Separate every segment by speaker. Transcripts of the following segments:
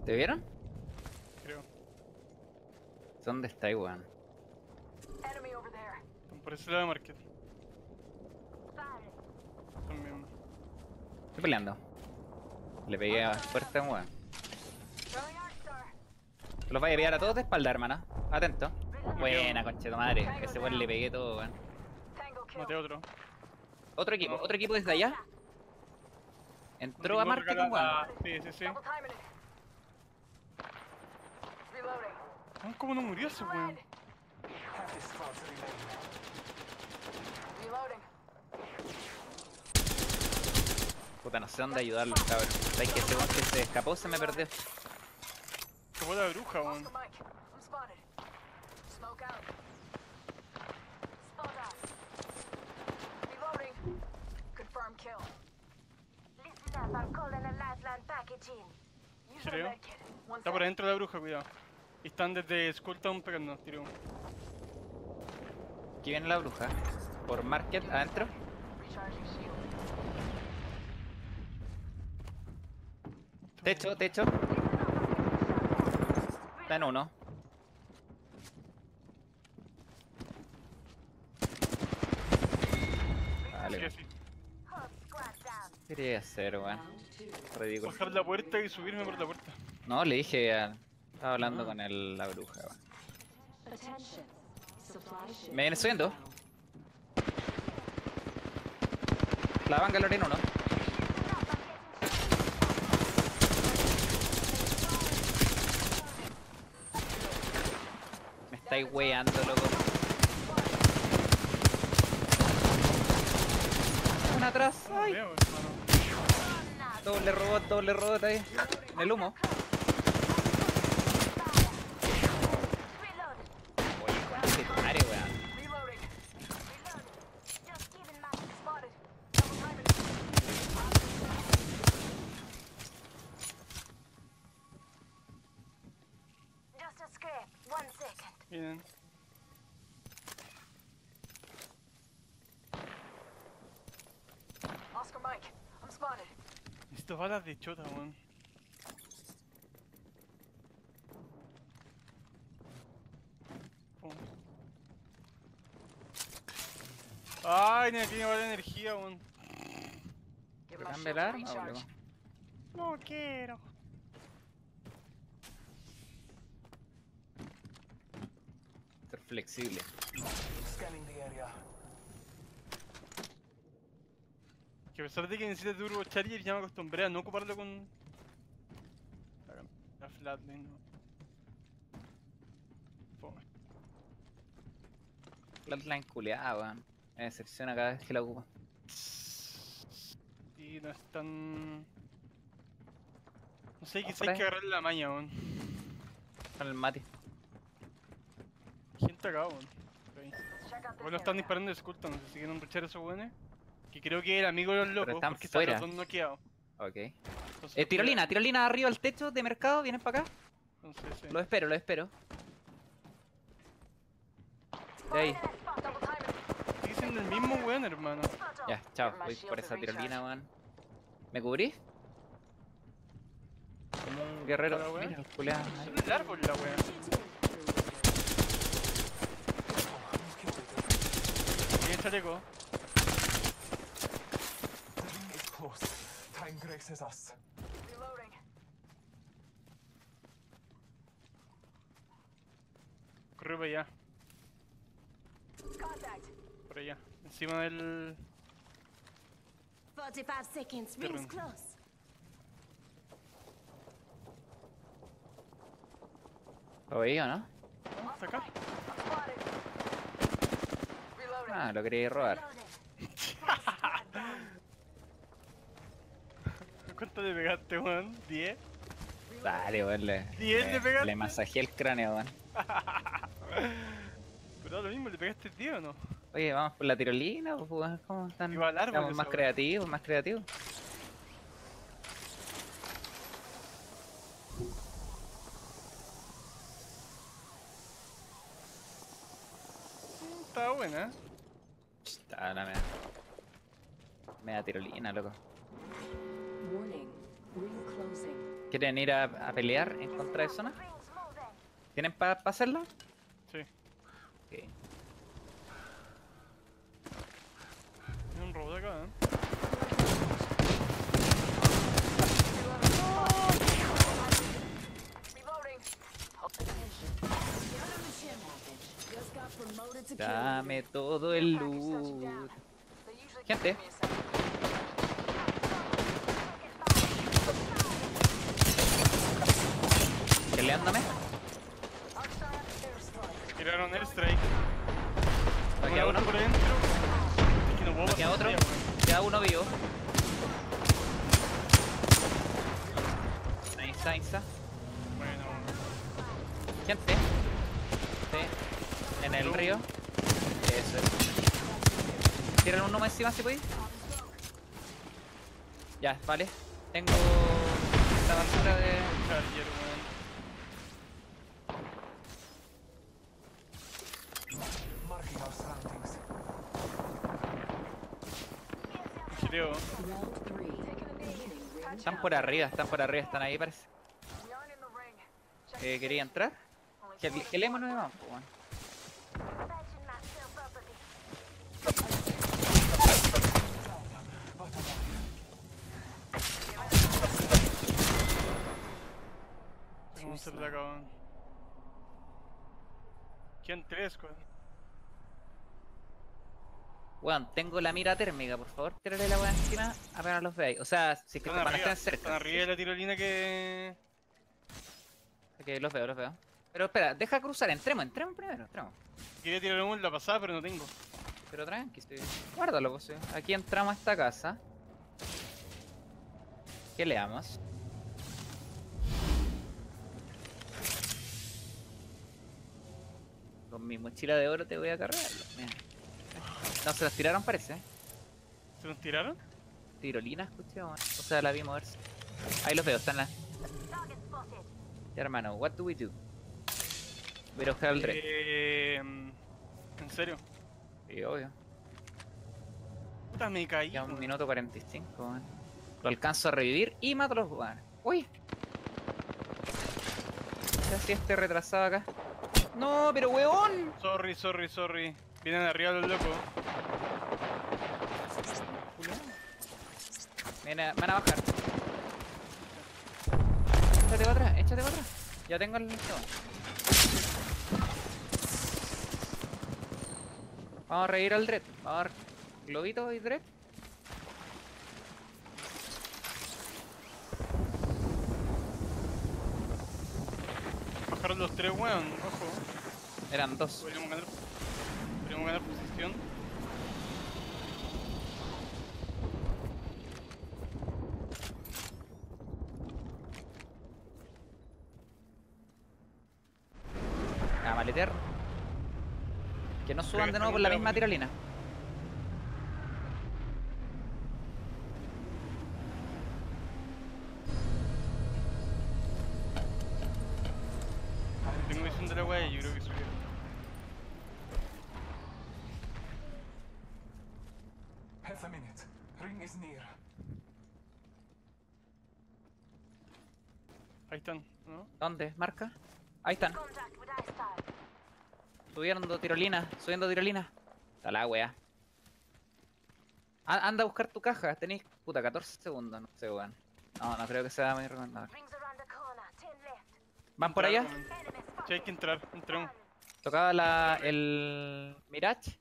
Speaker 1: ¿Te vieron?
Speaker 2: Creo.
Speaker 1: ¿Dónde está, weón?
Speaker 3: Enemy over there.
Speaker 2: Están por ese lado de market. También.
Speaker 1: Estoy peleando. Le pegué fuerte, weón.
Speaker 3: Throwing Arcstar.
Speaker 1: Los vaya a pillar a todos de espalda, hermana. Atento. Buena, conchetumadre. Ese weón le pegué todo, weón.
Speaker 3: Tango kill.
Speaker 2: Maté otro.
Speaker 1: Otro equipo desde allá. Entró a market, weón.
Speaker 2: Sí, sí, sí.
Speaker 3: Double timing it. Reloading.
Speaker 2: ¿Cómo no murió ese weón?
Speaker 3: Reloading.
Speaker 1: Puta, no sé dónde ayudarlos, cabrón. ¿Sabes que ese weón que se escapó se me perdió?
Speaker 2: Se fue la bruja, weón.
Speaker 3: Oscar Mike. I'm spotted. Smoke out. Spot up. Reloading. Confirm kill.
Speaker 4: Listen up, I'm calling a lifeline package in.
Speaker 3: Use a
Speaker 2: Creo.
Speaker 3: medkit. One
Speaker 2: Está por
Speaker 3: sec.
Speaker 2: adentro de la bruja, cuidado. Y están desde Skulltown pegando, tiro.
Speaker 1: Aquí viene la bruja. Por market, adentro.
Speaker 3: Recharging shield.
Speaker 1: Techo, techo. Está en uno. Vale,
Speaker 2: Sí,
Speaker 1: weón.
Speaker 2: sí.
Speaker 4: Hot squad down.
Speaker 1: ¿Qué quería hacer, weón? Ridículo.
Speaker 2: Bajar la puerta y subirme por la puerta.
Speaker 1: No, le dije estaba hablando con la bruja, weón.
Speaker 5: Attention. Supply ship.
Speaker 1: Me viene subiendo. La Bangalore en uno. Me estáis weando, loco. Una atrás.
Speaker 2: No
Speaker 1: Ay.
Speaker 2: veo, hermano.
Speaker 1: Doble robot ahí. En el humo.
Speaker 4: Reload.
Speaker 1: Oye, conchetumare, weón.
Speaker 3: Reloading.
Speaker 4: Reload. Just giving my
Speaker 3: Spotted. Double timing it.
Speaker 4: just a scrape. 1 second.
Speaker 2: Vienen.
Speaker 3: Oscar Mike. I'm spotted.
Speaker 2: Necesito balas de chota, weón. Pum. Ay, ni tiene bala de energía, weón.
Speaker 3: Give
Speaker 1: ¿Te
Speaker 3: my
Speaker 1: cambia
Speaker 3: shield
Speaker 1: el
Speaker 3: a
Speaker 1: arma o
Speaker 3: recharge.
Speaker 1: algo?
Speaker 2: No quiero.
Speaker 1: Ser flexible.
Speaker 2: Que a pesar de que necesita Turbo Charger, ya me acostumbré a no ocuparlo con... La Flatline, no. Fome.
Speaker 1: Flatline culeada, weón. Me decepciona cada vez que la ocupo.
Speaker 2: Y no es tan... No sé, quizá
Speaker 1: Hombre.
Speaker 2: hay que agarrarle la maña, weón.
Speaker 1: Con el mate.
Speaker 2: Gente acá, weón. Por ahí.
Speaker 3: Let's check out this
Speaker 2: Bueno, están
Speaker 3: area.
Speaker 2: disparando de Skulltown, no sé si quieren ruchar a esos weones. Que creo que el amigo de los locos,
Speaker 1: están
Speaker 2: porque están
Speaker 1: fuera.
Speaker 2: los dos noqueados.
Speaker 1: Ok.
Speaker 2: Entonces,
Speaker 1: Tirolina, tirolina arriba al techo de mercado. ¿Vienes para acá?
Speaker 2: Entonces, sí.
Speaker 1: Lo espero, lo espero. De ahí.
Speaker 3: Double timing.
Speaker 2: Sigue siendo el mismo weón, hermano.
Speaker 1: Ya, chao. Voy por esa tirolina, weón. ¿Me cubrí? Como un guerrero.
Speaker 2: Hola, weón.
Speaker 1: Mira, el culeado.
Speaker 2: Son el árbol la wea. Bien chaleco.
Speaker 6: It's close. Time graces us.
Speaker 3: Reloading.
Speaker 2: Corrió para allá.
Speaker 3: Contact.
Speaker 2: Por allá. Encima del...
Speaker 4: 45 seconds.
Speaker 2: Turn.
Speaker 4: Rings close.
Speaker 1: ¿Lo veía o no?
Speaker 2: ¿Está acá?
Speaker 3: I'm spotted. Reloading.
Speaker 1: Ah, lo quería robar.
Speaker 4: Reloading. Hot squad down.
Speaker 2: ¿Cuánto le pegaste, weón? ¿10?
Speaker 1: Dale, weón.
Speaker 2: ¿10 le pegaste?
Speaker 1: Le masajeé el cráneo, weón.
Speaker 2: Pero lo mismo, ¿le pegaste 10 o no?
Speaker 1: Oye, vamos por la tirolina, pues, weón. ¿Cómo están?
Speaker 2: Iba al árbol
Speaker 1: Estamos
Speaker 2: esa
Speaker 1: más
Speaker 2: weá.
Speaker 1: creativos, más creativos.
Speaker 2: Estaba buena, ¿eh?
Speaker 1: Está la media tirolina, loco.
Speaker 5: Warning. Ring closing.
Speaker 1: ¿Quieren ir a pelear en contra de zona?
Speaker 4: Rings moving.
Speaker 1: ¿Tienen para hacerlo?
Speaker 2: Sí.
Speaker 1: Ok.
Speaker 2: Hay un robot acá,
Speaker 3: Reloading.
Speaker 1: Dame todo el loot.
Speaker 3: They usually
Speaker 1: Gente.
Speaker 3: give me a second.
Speaker 1: Peleándome.
Speaker 2: Tiraron airstrike.
Speaker 1: Aquí a uno.
Speaker 2: Por dentro. Es que no puedo
Speaker 1: Aquí a
Speaker 2: pasar
Speaker 1: otro.
Speaker 2: allá, weón.
Speaker 1: Queda uno vivo. Nice, nice.
Speaker 2: Bueno,
Speaker 1: Gente. Sí. En el río. Eso es. Tiran uno más encima si podéis. Ya, vale. Tengo la basura de.
Speaker 2: Charger, weón.
Speaker 6: Marking our surroundings.
Speaker 2: Creo.
Speaker 5: Round 3. Beginning ring
Speaker 1: Están por arriba, están ahí parece.
Speaker 3: We aren't in the ring.
Speaker 1: ¿Quería entrar? Que leemos no vamos, pues, weón.
Speaker 4: Patching myself up a bit.
Speaker 2: Vamos a hacer de acá, weón. ¿Quién? 3, weón.
Speaker 1: Weón, tengo la mira térmica, por favor, tírale la weá encima apenas los veáis. O sea, si es que
Speaker 2: Están
Speaker 1: van a
Speaker 2: arriba,
Speaker 1: estar
Speaker 2: están
Speaker 1: cerca.
Speaker 2: arriba de la tirolina que...
Speaker 1: Ok, los veo, los veo. Pero espera, deja cruzar, entremos primero, entremos.
Speaker 2: Quería tirar uno en la pasada, pero no tengo.
Speaker 1: Pero tranqui, sí. Guárdalo, pues sí. Aquí entramos a esta casa. ¿Qué leamos? Con mi mochila de oro te voy a cargarlo. Mira. No, se las tiraron parece.
Speaker 2: ¿Se nos tiraron?
Speaker 1: Tirolina, escuché, weón. O sea, la vi moverse. Ahí los veo, están las...
Speaker 4: Target spotted.
Speaker 1: Ya, hermano, what do we do? Voy a buscar al Drake.
Speaker 2: ¿En serio?
Speaker 1: Sí, obvio.
Speaker 2: Puta, me caí.
Speaker 1: Ya un
Speaker 2: weón.
Speaker 1: minuto 45, weón. Lo alcanzo a revivir y mato a los weones. ¡Uy! ¿Qué hacía este retrasado acá? ¡No, pero weón!
Speaker 2: Sorry. Vienen arriba los locos.
Speaker 1: Van a bajar. Échate para atrás. Ya tengo el listo. Vamos a reír al Dread. Vamos a dar globito y Dread.
Speaker 2: Bajaron los 3, weón. Ojo.
Speaker 1: Eran dos.
Speaker 2: Podríamos ganar posición.
Speaker 1: A maletear. Que no suban
Speaker 2: que
Speaker 1: de nuevo por la
Speaker 2: están
Speaker 1: misma
Speaker 2: enterados,
Speaker 1: tirolina.
Speaker 2: Tengo visión de la weá y yo creo que subieron.
Speaker 6: Half a minute. Ring is near.
Speaker 2: Ahí están, ¿no?
Speaker 1: ¿Dónde? ¿Marca? Ahí están.
Speaker 4: Contact with Einstein.
Speaker 1: Subiendo tirolina. Está la wea. Anda a buscar tu caja. Tenéis, puta, 14 segundos. No sé, weón. No creo que sea muy recomendable.
Speaker 4: Rings around the corner. 10 left.
Speaker 1: ¿Van por allá?
Speaker 2: Entraron, weón.
Speaker 4: Enemy spotted.
Speaker 2: Sí, hay que entrar. Entremos.
Speaker 1: Tocaba el Mirage.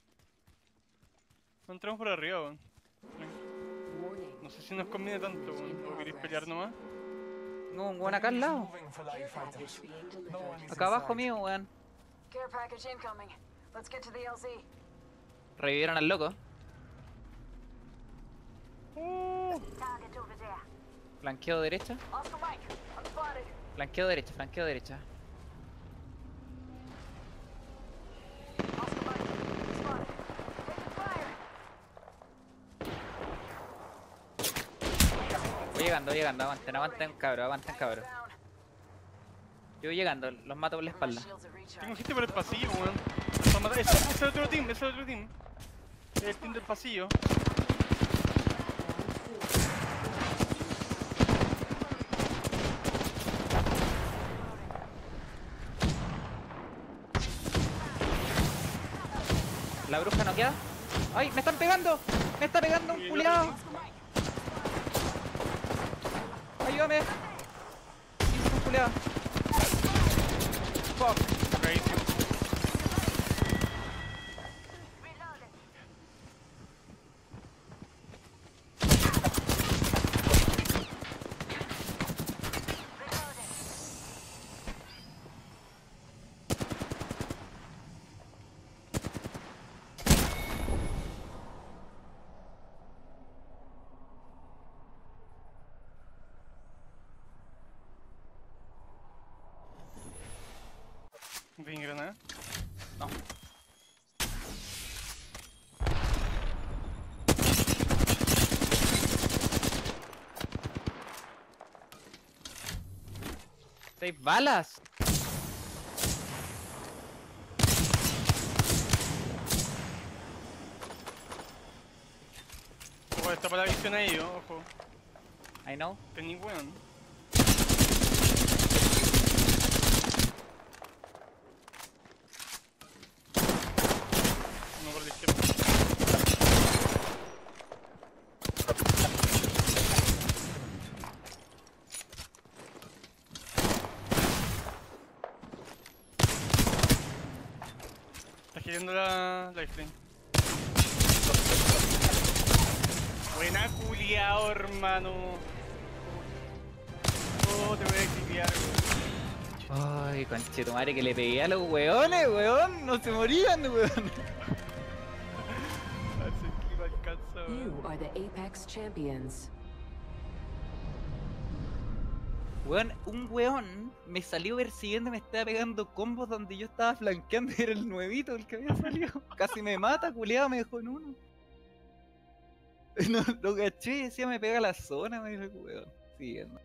Speaker 2: No entramos por arriba, weón.
Speaker 5: warning.
Speaker 2: No sé si nos conviene tanto, weón. ¿O queréis pelear nomás?
Speaker 1: No, un weón acá al lado.
Speaker 6: Moving for live fighters.
Speaker 5: Package being
Speaker 6: No one
Speaker 5: delivered.
Speaker 6: is
Speaker 1: Acá abajo
Speaker 6: inside.
Speaker 1: mío, weón.
Speaker 3: Care package incoming. Let's get to the LZ.
Speaker 1: Revivieron al loco.
Speaker 4: Target over there.
Speaker 1: Flanqueo derecha.
Speaker 3: Oscar Mike, I'm spotted.
Speaker 1: Flanqueo derecha, flanqueo derecha.
Speaker 3: Oscar Mike, I'm spotted. Taking fire.
Speaker 1: Voy llegando, aguanten cabros.
Speaker 3: Tango's down.
Speaker 1: Yo voy llegando, los mato por la espalda.
Speaker 3: Shields are recharged.
Speaker 2: Tengo gente por el pasillo, weón. Nos van a matar. Ese es otro team, Es el team del pasillo.
Speaker 1: La bruja noqueada. ¡Ay! ¡Me están pegando! ¡Me está pegando un culiao! ¡Ayúdame! ¡Sí, un culiao! ¡Fuck!
Speaker 2: Cagadísimo.
Speaker 4: Reloaded. Reloaded.
Speaker 2: Bien granada.
Speaker 1: No. ¡Seis balas!
Speaker 2: Ojo, está para la visión ahí, ojo.
Speaker 1: I know.
Speaker 2: Tení weón. No por la izquierda. Está girando la lifeline. Buena culiao, hermano. Oh, te voy a clipear, weón.
Speaker 1: Ay, conchetumare que le pegué a los weones, weón. No se morían, weón.
Speaker 2: Ese clip alcanza,
Speaker 5: You
Speaker 2: weón.
Speaker 5: are the Apex champions.
Speaker 1: Weón, un weón me salió persiguiendo y me estaba pegando combos donde yo estaba flanqueando y era el nuevito el que había salido. Casi me mata, culiado, me dejó en uno. No, lo caché y decía me pega la zona, me dijo el weón. Siguiendo.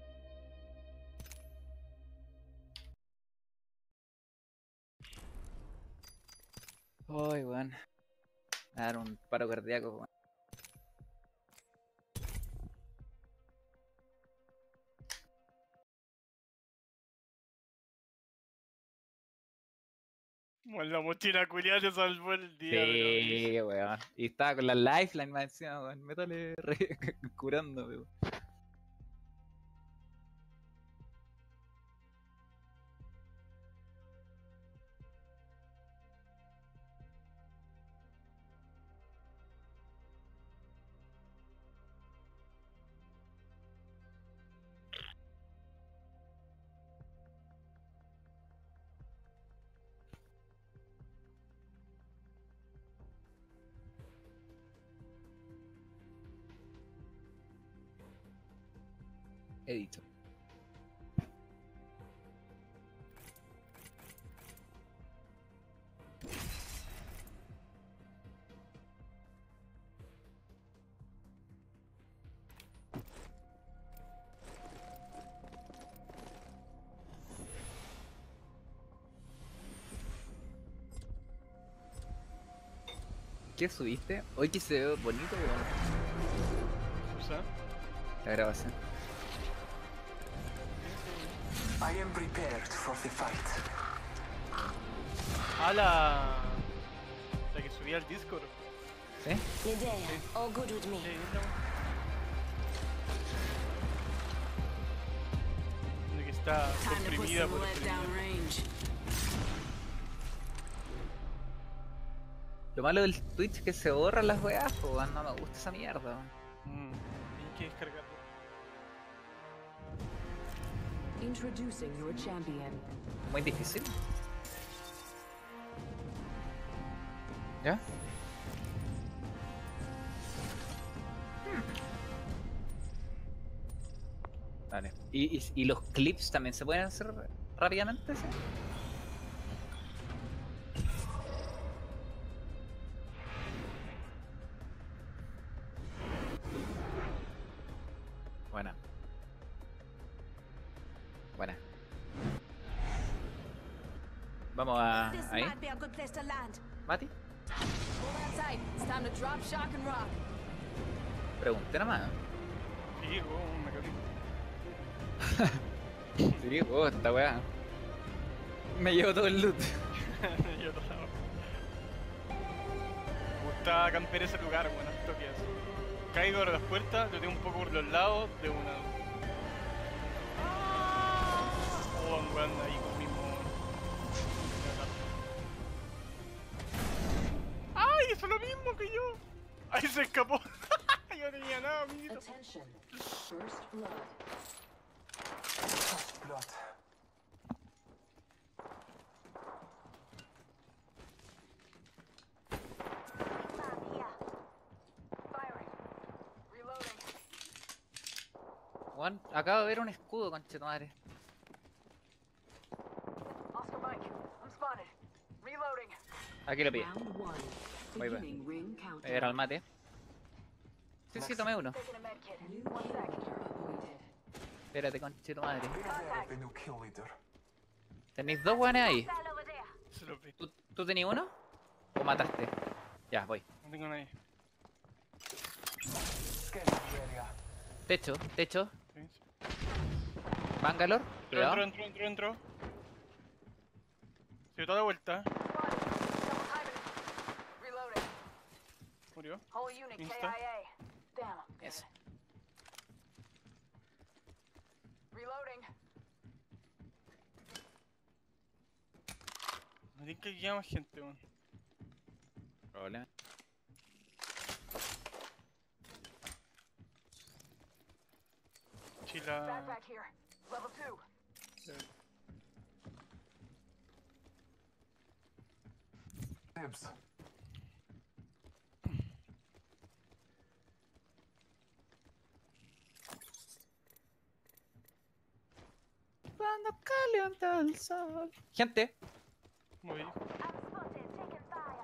Speaker 1: Ay, weón. Me va a dar un paro cardíaco, weón.
Speaker 2: Bueno, la mochila culiada te salvó el día,
Speaker 1: Sí, weón. Y estaba con la lifeline más encima, weón. Métale curando, weón. He dicho. ¿Qué subiste? Hoy que se ve bonito, weón.
Speaker 2: Susa.
Speaker 1: La grabación.
Speaker 6: I am prepared for the fight.
Speaker 2: Ah, la que subía al Discord.
Speaker 1: ¿Sí?
Speaker 4: Medea, all good with me.
Speaker 2: Sí, no. De que está comprimida por el
Speaker 5: range.
Speaker 1: Lo malo del Twitch es que se borran las weas, po, weón. No me gusta esa mierda, weón.
Speaker 2: Hay que descargarlo.
Speaker 5: Introducing your champion.
Speaker 1: Muy difícil. ¿Ya? Vale. ¿Y los clips también se pueden hacer rápidamente? ¿Sí? Buena. Buena. Vamos a...
Speaker 4: This
Speaker 1: ahí.
Speaker 4: might be a good place to land.
Speaker 1: Mati,
Speaker 4: Hold on tight. It's time to drop, shock, and rock.
Speaker 1: pregunté nomás.
Speaker 2: Sí, me cabrón.
Speaker 1: Sí, oh, esta weá. Me llevo todo el loot.
Speaker 2: Y otro lado. gusta camper ese lugar, bueno, esto que es. Caigo ahora las puertas, lo tengo un poco por los lados de una. Oh, weón, ahí con mismo. ¡Ay! Eso es lo mismo que yo. ¡Ahí se escapó! Yo no tenía nada, amiguito.
Speaker 5: Attention. First blood.
Speaker 6: First blood.
Speaker 3: Firing. Reloading.
Speaker 1: Weón, acabo de ver un escudo, conchetumadre.
Speaker 3: Oscar Mike, I'm spotted. Reloading.
Speaker 1: Aquí lo pillé.
Speaker 5: Round 1.
Speaker 1: Voy, voy.
Speaker 5: Beginning ring
Speaker 1: Voy a
Speaker 5: countdown.
Speaker 1: ver al mate. Sí, tomé uno.
Speaker 3: Taking a med kit.
Speaker 5: New
Speaker 3: 1
Speaker 5: kill
Speaker 3: sec.
Speaker 5: leader appointed.
Speaker 1: Espérate, conchetumadre.
Speaker 6: Beware of the new kill leader.
Speaker 1: Tenéis dos weones ahí.
Speaker 4: Hostile over there.
Speaker 2: Se lo vi.
Speaker 1: ¿Tú tenías uno? ¿O mataste? Ya, voy.
Speaker 2: No tengo nadie.
Speaker 6: Scanning the area.
Speaker 1: Techo, techo.
Speaker 2: Sí, sí.
Speaker 1: Bangalore. Cuidado.
Speaker 2: Entró. Se dio toda la vuelta.
Speaker 3: Spotted. Double timing. Reloading.
Speaker 2: Murió.
Speaker 3: Whole unit
Speaker 2: Insta.
Speaker 3: KIA. Damn. I'm
Speaker 1: Eso.
Speaker 3: good. Reloading.
Speaker 2: Me tiene que guiar más gente, weón.
Speaker 1: Probablemente.
Speaker 2: Chila.
Speaker 3: Backpack here. Level 2.
Speaker 6: Dibs.
Speaker 1: Cuando calienta el sol. Gente,
Speaker 2: Muy bien.
Speaker 4: I'm spotted. Taking fire.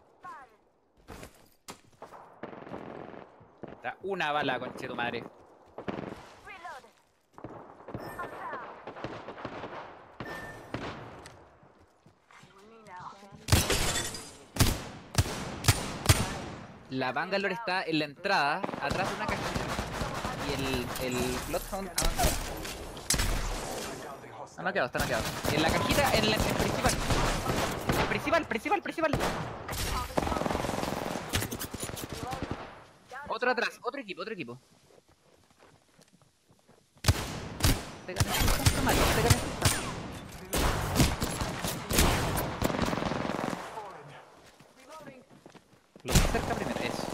Speaker 4: Fire.
Speaker 1: da una bala, conchetumadre.
Speaker 4: Reload. I'm down.
Speaker 3: Me now.
Speaker 1: La Bangalore está en la entrada, atrás de una cajita. Y el Bloodhound avanza.
Speaker 6: I downed the hostile.
Speaker 1: Está noqueado, está noqueado. En la cajita, en el principal. Principal. Otro atrás, otro equipo. Te gané, está mal, te gané.
Speaker 6: Fallen.
Speaker 3: Reloading.
Speaker 1: Lo más cerca primero, eso.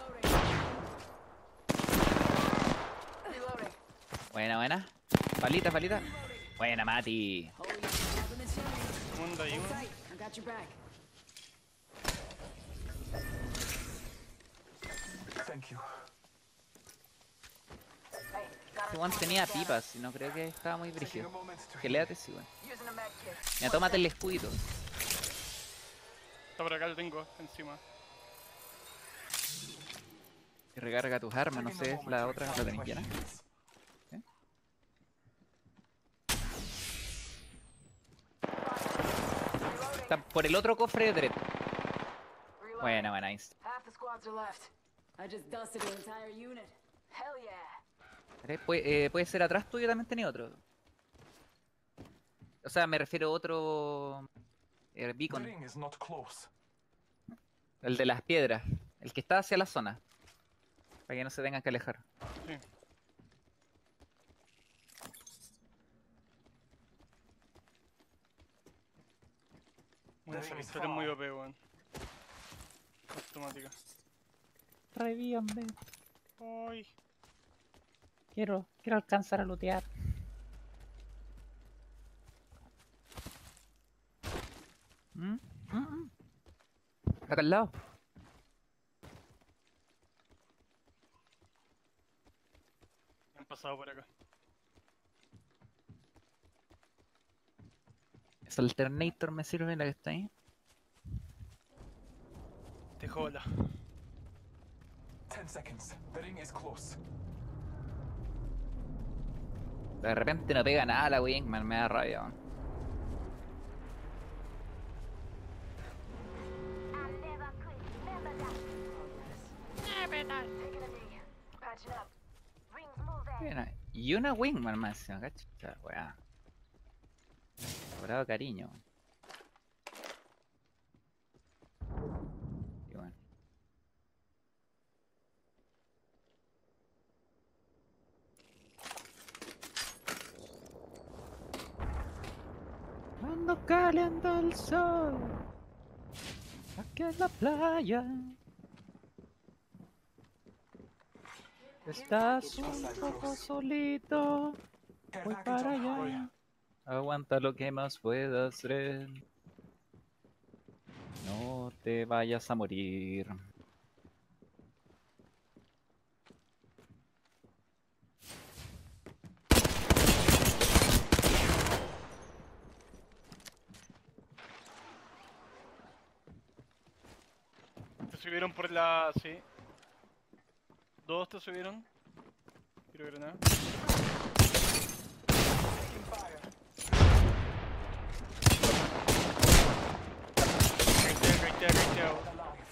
Speaker 3: Reloading.
Speaker 1: Buena. Palita. Buena, Mati.
Speaker 5: Oh, yeah. Compliments to you.
Speaker 2: Mundo ahí,
Speaker 5: Hold
Speaker 2: weón.
Speaker 5: tight. I got your back.
Speaker 6: Thank you.
Speaker 3: Hey, got
Speaker 1: Este
Speaker 3: our
Speaker 1: one
Speaker 3: squad
Speaker 1: tenía
Speaker 3: down.
Speaker 1: pipas y no creo que estaba muy
Speaker 6: Taking a
Speaker 1: brígido.
Speaker 6: moment to
Speaker 1: Que
Speaker 6: heal.
Speaker 1: léate, sí, weón.
Speaker 3: Using a med kit.
Speaker 1: Mira, tómate el escudito.
Speaker 2: Está por acá, lo tengo encima.
Speaker 1: Y recarga tus armas, no sé, la otra la tenés llena.
Speaker 3: Reloading.
Speaker 1: Está por el otro cofre de Dread.
Speaker 3: Reloading.
Speaker 1: Buena, nice.
Speaker 3: Half the squads are left.
Speaker 5: I just dusted an entire unit.
Speaker 3: Hell yeah.
Speaker 1: Puede ser atrás tuyo también tenía otro. O sea, me refiero a otro
Speaker 6: The
Speaker 1: beacon.
Speaker 6: ring is not close.
Speaker 1: El de las piedras. El que está hacia la zona. Para que no se tengan que alejar.
Speaker 2: Sí. Bueno, esa pistola es muy OP, weón. Automática.
Speaker 1: Revíame.
Speaker 2: Ay.
Speaker 1: Quiero alcanzar a lootear. Acá al lado.
Speaker 2: Han pasado por acá.
Speaker 1: Esa alternator me sirve la que está ahí.
Speaker 2: Te jola.
Speaker 6: 10 seconds. The ring is close.
Speaker 1: De repente no pega nada la Wingman, me da rabia. Man.
Speaker 4: I never quit. Never die.
Speaker 3: Taking a knee. Patching up.
Speaker 4: Rings moving.
Speaker 1: Bien, y una Wingman más, ¿no? ¿Cacha? Esta weá. Sobrado cariño. Y bueno. Cuando calienta el sol, aquí en la playa, estás un poco solito, voy para allá. Aguanta lo que más puedas hacer. No te vayas a morir.
Speaker 2: Te subieron por la... sí. Dos te subieron. Tiro granada.
Speaker 6: Taking fire.
Speaker 2: Right there.
Speaker 6: Alive.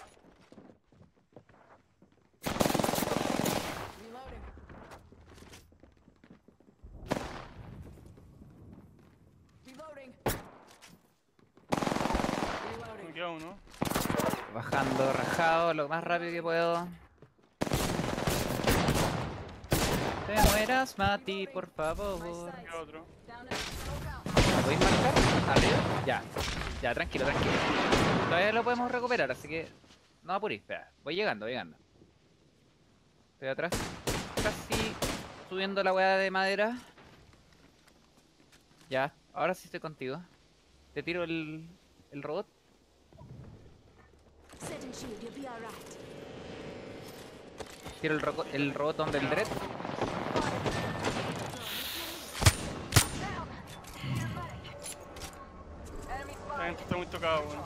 Speaker 5: Reloading. Reloading.
Speaker 2: Me
Speaker 5: Reloading.
Speaker 2: queda uno.
Speaker 1: Bajando rajado lo más rápido que puedo. Te mueras, Mati, por favor.
Speaker 2: Me queda otro.
Speaker 5: Down in smoke out.
Speaker 1: ¿Me podéis marcar? Arriba. Ya. Ya, tranquilo. Todavía lo podemos recuperar, así que no apurís. Espera, voy llegando. Estoy atrás. Casi subiendo la weá de madera. Ya, ahora sí estoy contigo. Te tiro el robot.
Speaker 4: Setting shield, you'll be alright.
Speaker 1: Tiro el robot donde el dread.
Speaker 2: La gente está muy tocada, weón.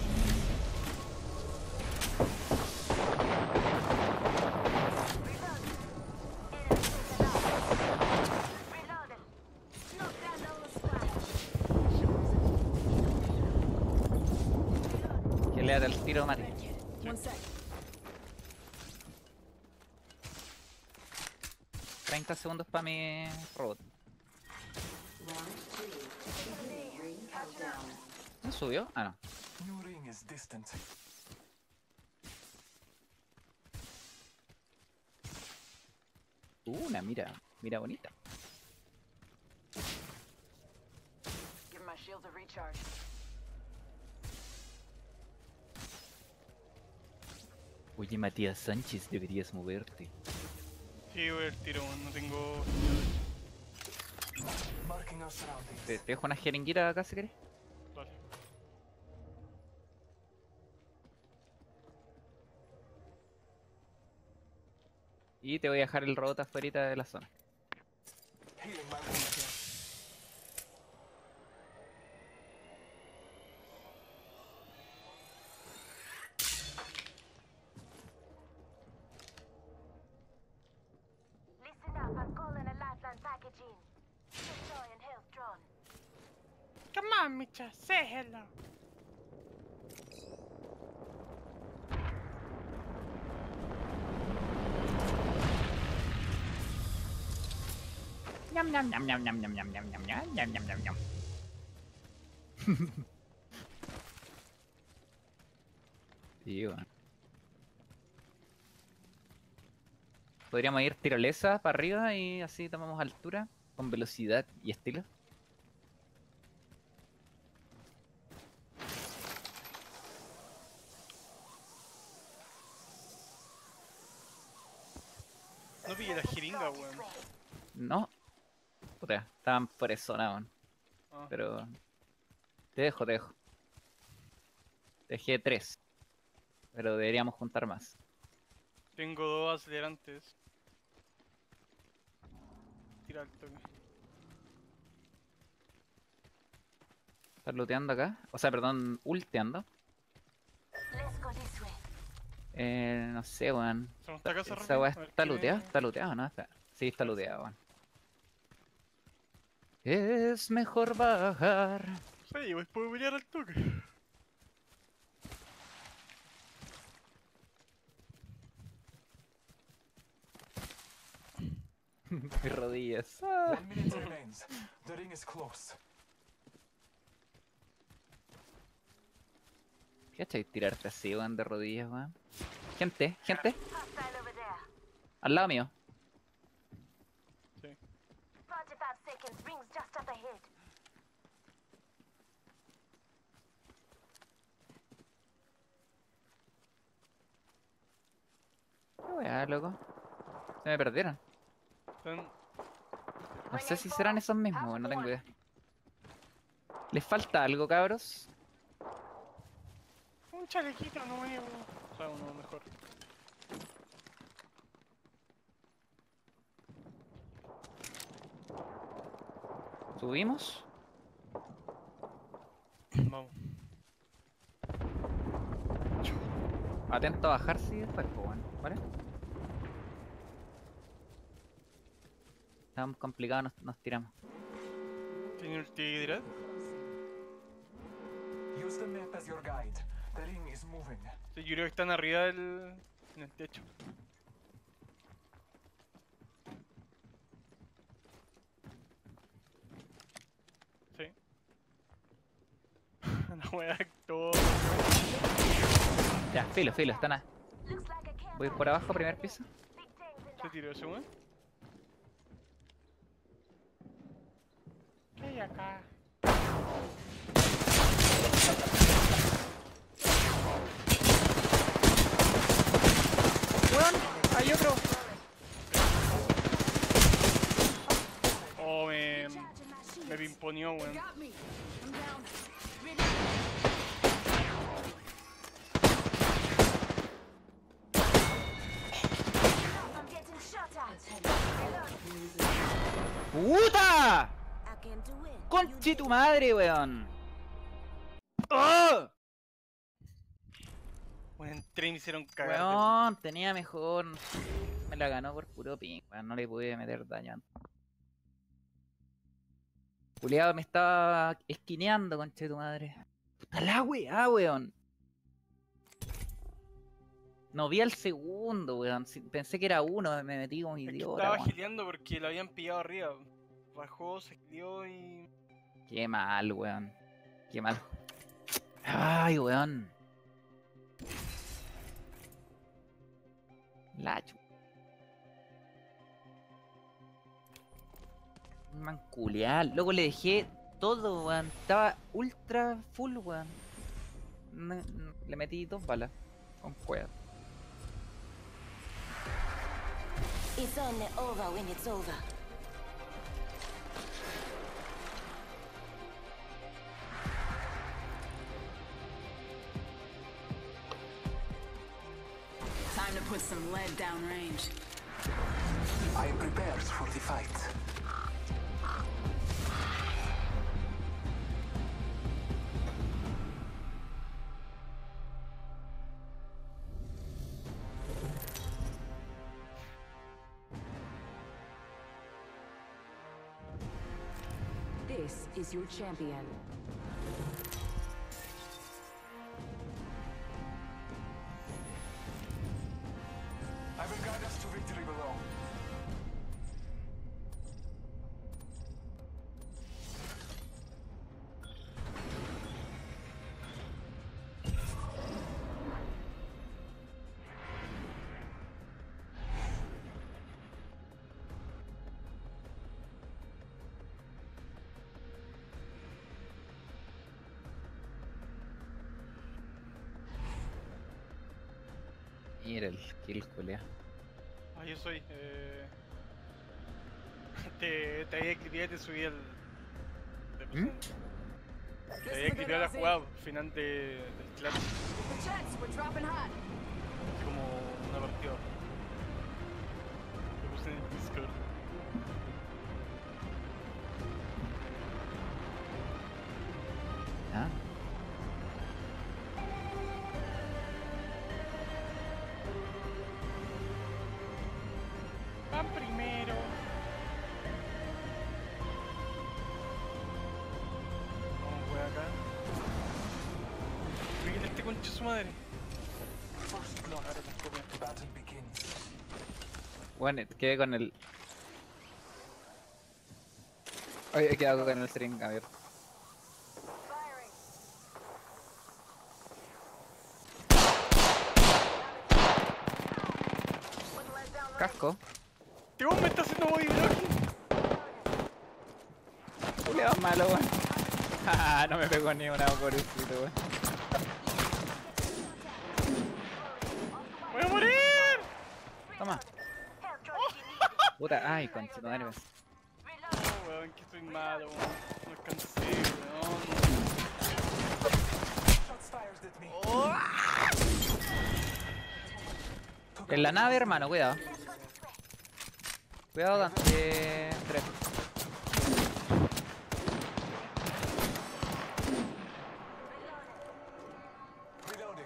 Speaker 4: Reloading. Knock down all the squad.
Speaker 1: Que le da el tiro, Mati.
Speaker 5: One sec.
Speaker 1: 30 segundos para mi robot. ¿No subió? Ah, no.
Speaker 6: New ring is distant.
Speaker 1: Una mira bonita.
Speaker 3: Give my shields a recharge.
Speaker 1: Oye, Matías Sánchez, deberías moverte.
Speaker 2: Sí, voy al tiro, weón. No tengo...
Speaker 6: Marking our surroundings.
Speaker 1: Te dejo una jeringuita acá si querés.
Speaker 2: Vale.
Speaker 1: Y te voy a dejar el robot afuera de la zona.
Speaker 6: Healing my wounds here.
Speaker 4: Listen up, I'm calling a lifeline package in. Destroy and health drawn.
Speaker 2: Come on, Micha, say hello.
Speaker 1: Ñam ñam ñam ñam ñam ñam ñam ñam ñam ñam ñam ñam ñam ñam. Sí, bueno. Podríamos ir tirolesa para arriba y así tomamos altura con velocidad y estilo.
Speaker 2: No pillé la jeringa, weón.
Speaker 1: No. Puta, estaban por eso, weón.
Speaker 2: Ah.
Speaker 1: Pero... Te dejo. Te dejé 3. Pero deberíamos juntar más.
Speaker 2: Tengo dos acelerantes. Tira al toque.
Speaker 1: ¿Estás looteando acá? O sea, perdón, ulteando.
Speaker 4: Let's go this way.
Speaker 1: No sé, weón.
Speaker 2: ¿Hacemos esta casa
Speaker 1: Esa
Speaker 2: rápido?
Speaker 1: weá
Speaker 2: A ver
Speaker 1: está
Speaker 2: qué-
Speaker 1: looteada, ¿no? Espera. Sí, está looteada, weón. Es mejor bajar.
Speaker 2: Sí, voy puedo pelear al toque.
Speaker 1: Mis rodillas.
Speaker 6: 1 minute remains. The ring is close.
Speaker 1: ¿Qué cachai tirarte así, weón, de rodillas, weón? Gente.
Speaker 4: Hostile over there.
Speaker 1: Al lado mío.
Speaker 4: 45 seconds, rings just up ahead.
Speaker 1: loco. Se me perdieron.
Speaker 2: Están...
Speaker 1: No sé si serán esos mismos, no tengo idea. ¿Les falta algo, cabros?
Speaker 2: Un chalequito nuevo. O sea, uno mejor.
Speaker 1: ¿Subimos?
Speaker 2: Vamos.
Speaker 1: Atento a bajar si después, pues bueno, ¿vale? Estamos complicados, nos tiramos.
Speaker 2: ¿Tiene ulti que tirar?
Speaker 6: Use the map as your guide. The ring is moving.
Speaker 2: Sí, yo creo que están arriba del... en el techo. Sí. La wea todo.
Speaker 1: Ya, filo, están a...
Speaker 4: Looks like a camp.
Speaker 1: Voy por abajo, primer piso.
Speaker 4: Big things in
Speaker 2: ¿Se
Speaker 4: that.
Speaker 2: tiró ese weón? ¿Qué hay acá?
Speaker 1: ¡Weón! ¡Hay otro!
Speaker 2: Oh,
Speaker 5: Charging my
Speaker 2: me
Speaker 5: shields.
Speaker 2: pimponió, weón.
Speaker 5: Got me. I'm down. Reloading.
Speaker 4: I'm getting shot at.
Speaker 1: ¡Puta!
Speaker 4: I can do it.
Speaker 1: ¡Conche tu madre, weón! ¡Oh!
Speaker 2: Bueno, entré y me hicieron cagar.
Speaker 1: Weón, tenía mejor. Me la ganó por puro ping, weón. No le pude meter daño antes. Juliado me estaba esquineando, conche tu madre. Puta la weá, weón. No vi al segundo, weón. Pensé que era uno, me metí como
Speaker 2: Es que
Speaker 1: idiota.
Speaker 2: estaba
Speaker 1: weón.
Speaker 2: gileando porque lo habían pillado arriba. Bajó, se gileó y...
Speaker 1: Qué mal, weón. Qué mal. Ay, weón. Lacho. Manculeal. Luego le dejé todo, weón. Estaba ultra full, weón. Le metí 2 balas. Con cueva.
Speaker 4: It's only over when it's over.
Speaker 5: Time to put some lead downrange.
Speaker 6: I am prepared for the fight.
Speaker 5: This is your champion.
Speaker 6: I will guide us to victory below.
Speaker 1: Mira el kill, culea.
Speaker 2: Ah, yo soy. Te había clipeado y te subí el. Te había clipeado la jugada al final del clan.
Speaker 5: The jets, we're dropping hot.
Speaker 2: Como una partida. Lo puse en el Discord.
Speaker 1: ¿Ah?
Speaker 2: Van primero. Vamos, voy acá. Miren este concha su madre.
Speaker 6: First blood.
Speaker 2: Ahora tampoco.
Speaker 6: The battle begins.
Speaker 1: Bueno, quedé con el... Oye, he quedado con el string abierto.
Speaker 4: Firing. One leg down range.
Speaker 1: Casco.
Speaker 2: Este weón me está haciendo body blocking.
Speaker 1: Juliado malo, weón. Ah, no me pegó ni una, pobrecito, weón.
Speaker 2: ¡Voy a morir!
Speaker 1: No Toma.
Speaker 4: Health droid if you need it.
Speaker 1: Puta, ay, conchito madre.
Speaker 4: Reloading.
Speaker 2: Oh, weón, que estoy malo, weón. No alcancé, weón.
Speaker 6: Shots fired at me.
Speaker 1: En la nave, hermano, cuidado. Cuidado, Dante. Tres.
Speaker 6: Reloading.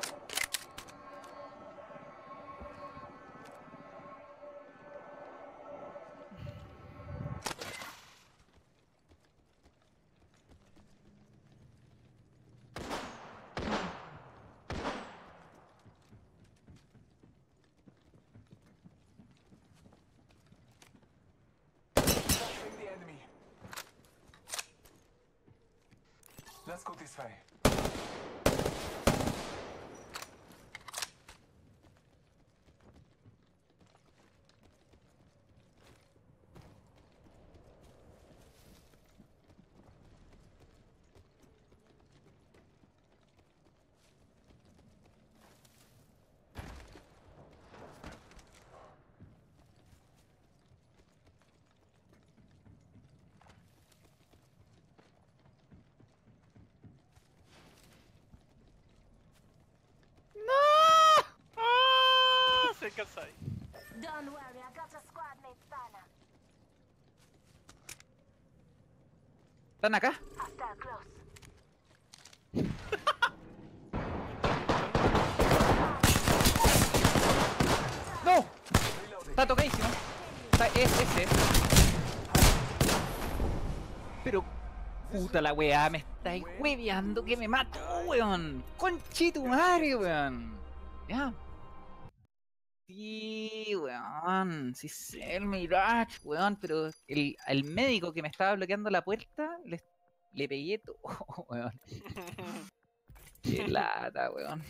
Speaker 6: Capturing the enemy. Let's go this way.
Speaker 2: ¡Ah! Se cansa ahí.
Speaker 4: Don't worry, I got a squad mate banner.
Speaker 1: ¿Están acá?
Speaker 4: Hostile close.
Speaker 1: ¡No!
Speaker 6: Reloading.
Speaker 1: Está tocadísimo. Es ese. Pero, puta la weá, me estáis hueveando que me mato, weón. Conchito madre, weón. Ya. Sí, weón. Sí sé el Mirage, weón. Pero el médico que me estaba bloqueando la puerta, le pegué todo, weón. Qué lata, weón.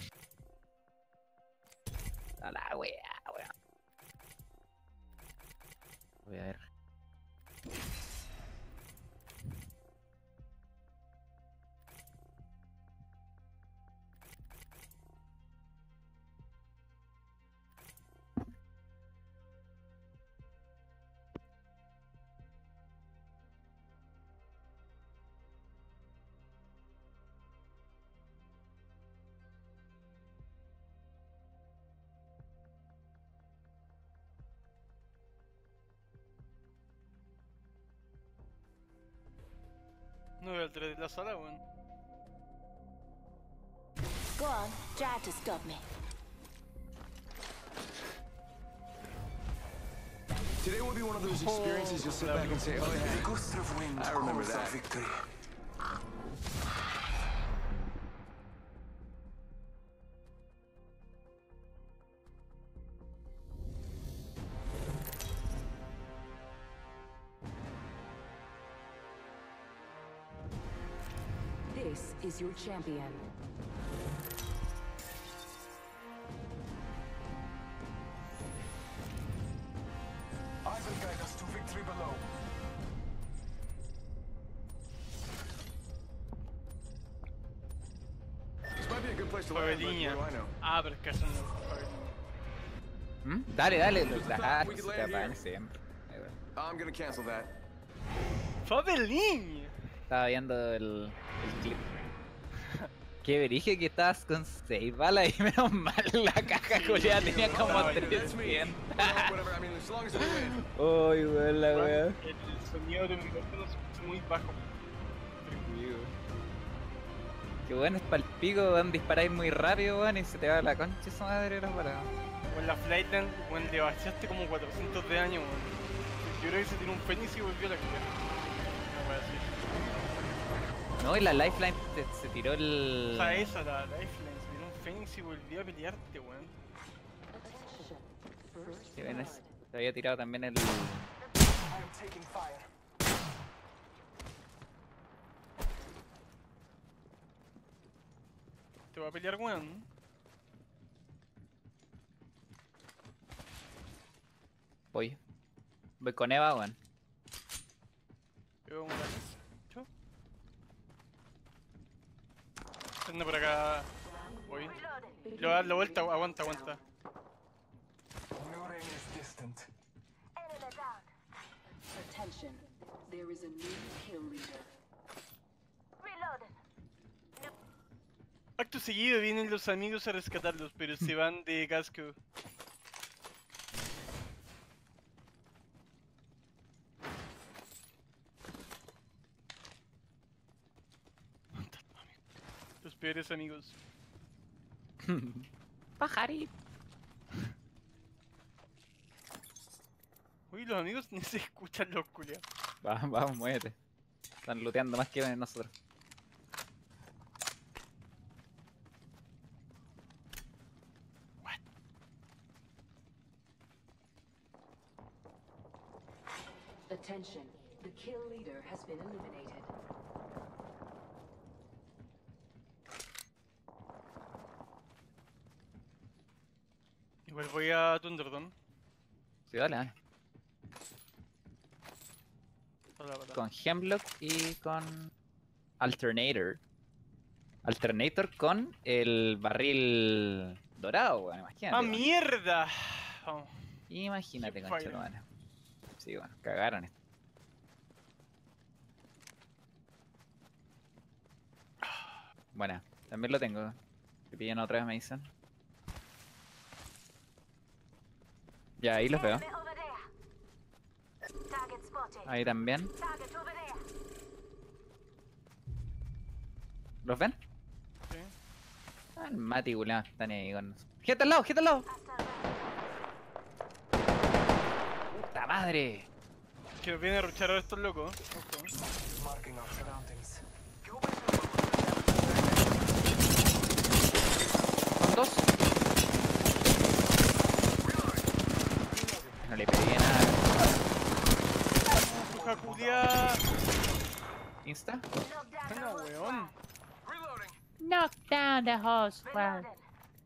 Speaker 1: A la weá, weón. Voy a ver.
Speaker 2: No veo el 3 de la sala, weón.
Speaker 4: Go on, try to stop me.
Speaker 7: Today will be one of those experiences you'll sit back and say, oh
Speaker 6: A
Speaker 7: yeah,
Speaker 6: gust of wind
Speaker 7: I remember
Speaker 6: calls our
Speaker 7: that.
Speaker 6: victory.
Speaker 5: This is your champion.
Speaker 6: I will guide us to victory below.
Speaker 7: This might be a good place to land, but what
Speaker 2: Faveliña.
Speaker 7: do I know?
Speaker 2: Ah, pero es que eso no es Faveliña.
Speaker 1: ¿Mm? Dale, dale,
Speaker 7: Just thought
Speaker 1: ah,
Speaker 7: we
Speaker 1: se
Speaker 7: could
Speaker 1: te
Speaker 7: land
Speaker 1: apagan
Speaker 7: here.
Speaker 1: siempre. Ahí va.
Speaker 7: I'm gonna cancel that.
Speaker 2: ¡Faveliña!
Speaker 1: Estaba viendo el clip. Qué verige que estabas con 6 balas y menos mal la caja culiada tenía como
Speaker 7: Oh,
Speaker 1: 300.
Speaker 7: that's me. Whatever, I mean, as long as we win.
Speaker 1: Uy, weón, la wea.
Speaker 2: El sonido de mi micrófono es muy bajo.
Speaker 1: Qué bueno es pa'l pico, weón, disparáis muy rápido, weón, y se te va la concha esa madre de las balas.
Speaker 2: Con la Flightland, weón, le bajaste como 400 de daño, weón. Yo creo que se tiró un Fénix y volvió a la cara. No voy a decir.
Speaker 1: No, y la lifeline se tiró el...
Speaker 2: O sea, esa, la Lifeline, se tiró un Fénix y volvió a pelearte, weón.
Speaker 1: Sí, ven, se había tirado también el...
Speaker 6: I am taking fire.
Speaker 2: Te voy a pelear, weón.
Speaker 1: Voy con Eva, weón.
Speaker 2: Yo como la... Chau. Anda por acá. Voy. Le voy a dar la vuelta, aguanta, aguanta.
Speaker 6: New ring
Speaker 5: Attention. There is a new kill leader.
Speaker 4: Reloading.
Speaker 2: Acto seguido vienen los amigos a rescatarlos, pero se van de casco. Los peores amigos.
Speaker 1: Pajarito.
Speaker 2: Uy, los amigos ni se escuchan los culiados.
Speaker 1: Vamos, muévete. Están looteando más que nosotros.
Speaker 5: Attention. The kill leader has been eliminated.
Speaker 2: Igual voy a Thunderdome.
Speaker 1: Sí, dale. Con Hemlock y con Alternator. Alternator con el barril dorado, weón, imagínate.
Speaker 2: ¡Ah,
Speaker 1: weón.
Speaker 2: mierda! Vamos.
Speaker 1: Imagínate,
Speaker 2: Qué
Speaker 1: concha,
Speaker 2: falla.
Speaker 1: hermano. Sí, bueno, cagaron esto. Buena, también lo tengo. Que pillan otra vez, me dicen. Ya, ahí los veo.
Speaker 4: Enemy over there. Target spotted.
Speaker 1: Ahí también.
Speaker 4: Target over there.
Speaker 1: ¿Los ven?
Speaker 2: Sí.
Speaker 1: Ah, el Mati, culiao, están ahí con... ¡Gente al lado, gente al lado! ¡Puta madre!
Speaker 2: Que viene a ruchar ahora estos locos. Ojo.
Speaker 6: Marking our surroundings.
Speaker 1: Son dos. No le pedí nada.
Speaker 2: ¡Puja culiá!
Speaker 1: ¿Insta?
Speaker 4: Knock down the
Speaker 2: Venga,
Speaker 4: whole
Speaker 2: weón.
Speaker 6: Reloading.
Speaker 8: Knock down the host
Speaker 4: squad.
Speaker 8: one.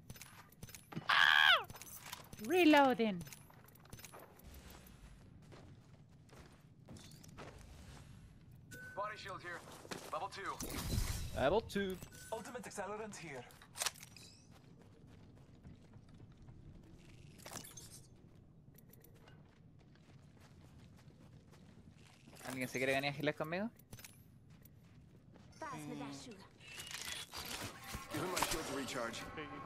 Speaker 4: Reloading.
Speaker 8: Reloading.
Speaker 7: Body shield here. Level 2.
Speaker 1: Level 2.
Speaker 6: Ultimate accelerant here.
Speaker 1: ¿Alguien se quiere venir a girar conmigo?
Speaker 4: Pass me that sugar.
Speaker 7: Give him my shield to recharge.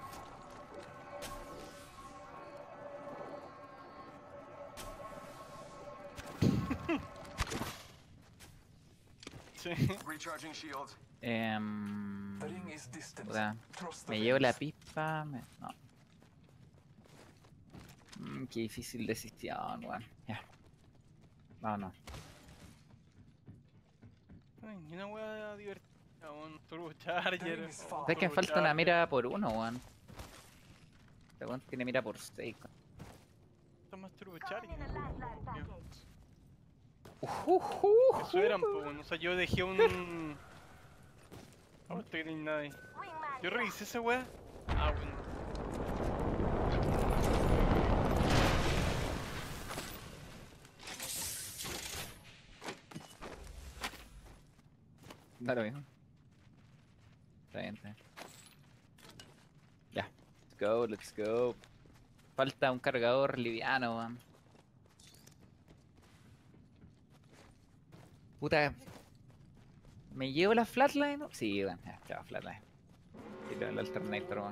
Speaker 2: Sí.
Speaker 7: Recharging shield.
Speaker 6: The ring is distant.
Speaker 1: Puta,
Speaker 6: Trust the
Speaker 1: me llevo la
Speaker 6: rings.
Speaker 1: pipa. No. Qué difícil decisión, weón. Ya. Vámonos.
Speaker 2: Ay, ni una wea divertida, un Turbo
Speaker 6: The
Speaker 2: Charger.
Speaker 6: ring is far.
Speaker 1: ¿Sabes que falta una mira por uno, weón? Este weón tiene mira por 6.
Speaker 2: Esto es más Turbo
Speaker 4: Calling
Speaker 2: Charger.
Speaker 4: in a lifeline package.
Speaker 2: Eso eran, po, bueno. O sea, yo dejé un... Oh, este que no hay nadie.
Speaker 4: Wingman.
Speaker 2: Yo revisé esa wea. Ah, bueno.
Speaker 1: Da lo mismo. Está bien, está bien. Ya. Let's go, let's go. Falta un cargador liviano, weón. Puta. ¿Me llevo la flatline? Sí, weón. Ya, chao, flatline. Y el alternator, weón.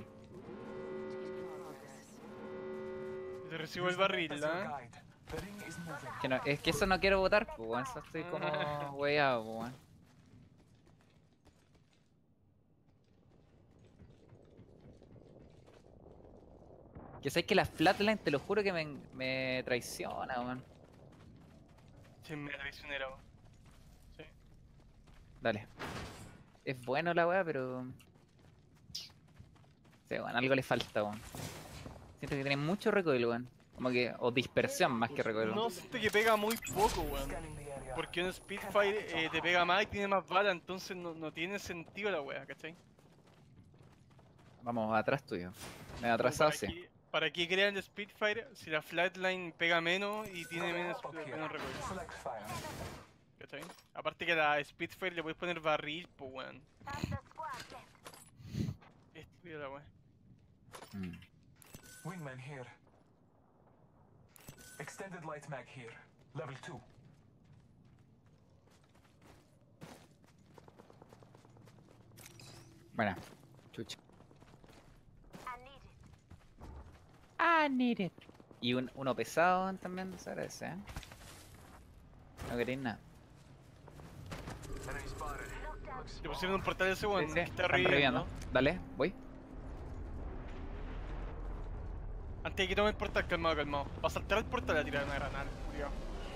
Speaker 2: Te recibo el
Speaker 6: Use the map
Speaker 2: barril,
Speaker 6: as your
Speaker 2: ¿ah?
Speaker 6: guide. The ring is moving.
Speaker 1: Que no, es que eso no quiero votar, pues, weón. Eso estoy como weado, pues, weón. Que sabes que la flatline, te lo juro que me traiciona, weón.
Speaker 2: Sí, me traicionera, weón. Sí.
Speaker 1: Dale. Es bueno la weá, pero... Sí, weón, algo le falta, weón. Siento que tiene mucho recoil, weón. Como que... O dispersión más que recoil.
Speaker 2: No, siento que pega muy poco, weón.
Speaker 6: Scanning the area.
Speaker 2: Porque un Spitfire te pega más y tiene más bala, entonces no tiene sentido la wea, ¿cachai?
Speaker 1: Vamos, atrás tuyo. Me he atrasado, sí.
Speaker 2: ¿Para qué crean el Spitfire si la Flatline pega menos y tiene menos
Speaker 6: Up here.
Speaker 2: recoil?
Speaker 6: Select fire.
Speaker 2: ¿Cachai? Aparte que a la Spitfire le puedes poner barril, pues weón.
Speaker 4: That's the squad left.
Speaker 2: Estúpida la wea.
Speaker 6: Wingman here. Extended light mag here. Level 2.
Speaker 1: Bueno, chucha.
Speaker 4: I need it.
Speaker 8: I need it.
Speaker 1: Y uno pesado también se agradece, ¿eh? No queréis nada.
Speaker 6: Enemy spotted.
Speaker 2: Te pusieron un portal ese weón,
Speaker 1: Sí,
Speaker 2: que
Speaker 1: sí,
Speaker 2: está
Speaker 1: están
Speaker 2: arriba,
Speaker 1: reviviendo.
Speaker 2: ¿no?
Speaker 1: Dale, voy.
Speaker 2: Antes de que tome el portal, calmado, calmado. Va a saltar el portal y a tirar una granada, culiao.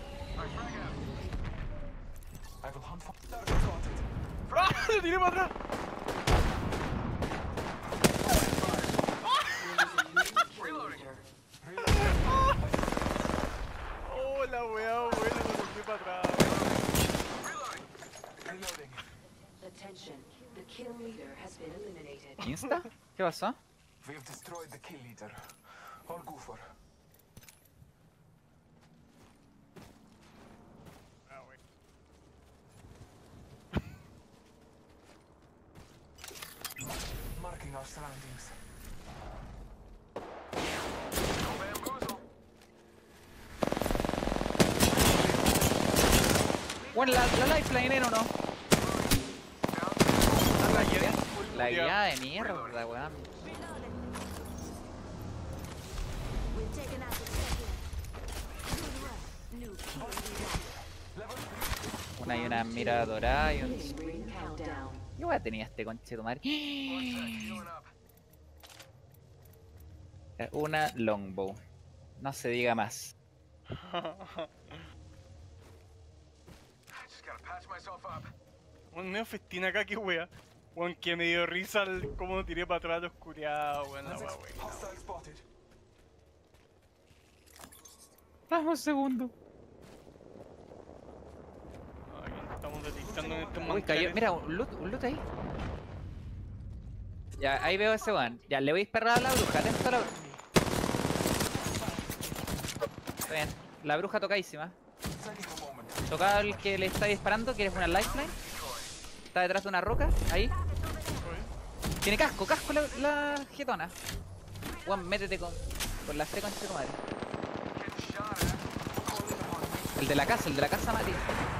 Speaker 6: I will hunt for target spotted.
Speaker 2: ¡Ah! ¡Le tiré para atrás! ¡Oh, la weá buena! Lo tiré para atrás.
Speaker 6: Reloading.
Speaker 5: Attention, the kill leader has been eliminated.
Speaker 1: ¿Insta? ¿Qué pasó?
Speaker 6: We have destroyed the kill leader. All go for.
Speaker 2: Ah, wey.
Speaker 6: Marking our surroundings.
Speaker 1: Bueno, la lifeline era o no.
Speaker 2: La guía
Speaker 1: La
Speaker 2: culiao.
Speaker 1: guía de mierda, weón.
Speaker 4: We're taking out the second. Good run. New kill leader.
Speaker 1: Una y una mira dorada y un...
Speaker 5: Killing ring countdown.
Speaker 1: ¿Qué weá tenía este conchetumare? Una longbow. No se diga más.
Speaker 6: Just gotta patch myself up.
Speaker 2: Un medio festín acá, qué wea. Weón, que me dio risa el cómo tiré para atrás los curiados, weón, la wea, wey.
Speaker 6: Hostile spotted.
Speaker 1: Dame un segundo.
Speaker 2: Aquí estamos detectando en este
Speaker 1: Uy,
Speaker 2: momento.
Speaker 1: cayó. Mira, un loot ahí. Ya, ahí veo ese weón. Ya, le voy a disparar a la bruja. Atento a la bruja. Está bien. La bruja tocadísima.
Speaker 6: Taking a moment.
Speaker 1: Tocado el que le está disparando, que es una lifeline. Está detrás de una roca, ahí. Tiene casco la jetona. Juan, métete con la C con tu madre. El de la casa Mati.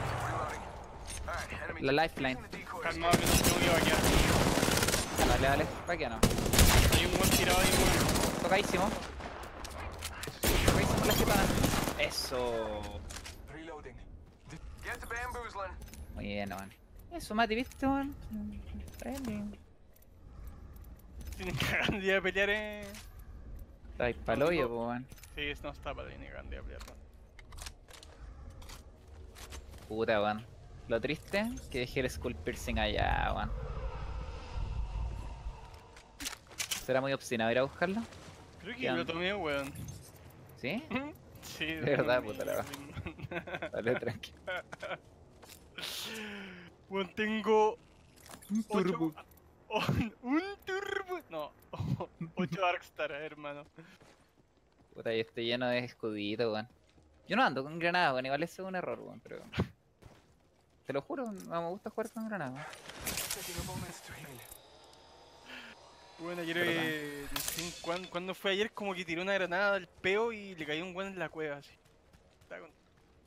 Speaker 1: La lifeline.
Speaker 2: Calmado, que no tengo que vaquear.
Speaker 1: Vale, ¿para qué no?
Speaker 2: Hay un buen tirado ahí, weón.
Speaker 1: Tocadísimo. Tocadísimo la jetona. Eso.
Speaker 6: Reloading. Get to bamboozling.
Speaker 1: Muy bien, man. Eso, Mati, ¿viste, man? Friendly.
Speaker 2: Tienen cagando ya de pelear,
Speaker 1: Está ahí pa'l hoyo, po, man.
Speaker 2: Sí, no está para ni grande de pelear, weón.
Speaker 1: Puta, weón. Lo triste que dejé el skull piercing allá, weón. ¿Será muy obstinado ir a buscarlo?
Speaker 2: Creo que
Speaker 1: Ya.
Speaker 2: lo tomé, weón.
Speaker 1: ¿Sí?
Speaker 2: Sí,
Speaker 1: De verdad, puta la weá. Dale, tranqui.
Speaker 2: Weón, tengo
Speaker 1: Un
Speaker 2: turbo. Un turbo. No, 8 Arkstar, hermano.
Speaker 1: Puta, y estoy lleno de escuditos, weón. Yo no ando con granadas, weón. Igual eso es un error, weón, pero... Te lo juro, no me gusta jugar con granadas.
Speaker 6: Taking a moment to heal.
Speaker 2: Bueno, ayer, no sé cuándo fue ayer, como que tiré una granada al peo y le cayó un weón en la cueva, así. Estaba con-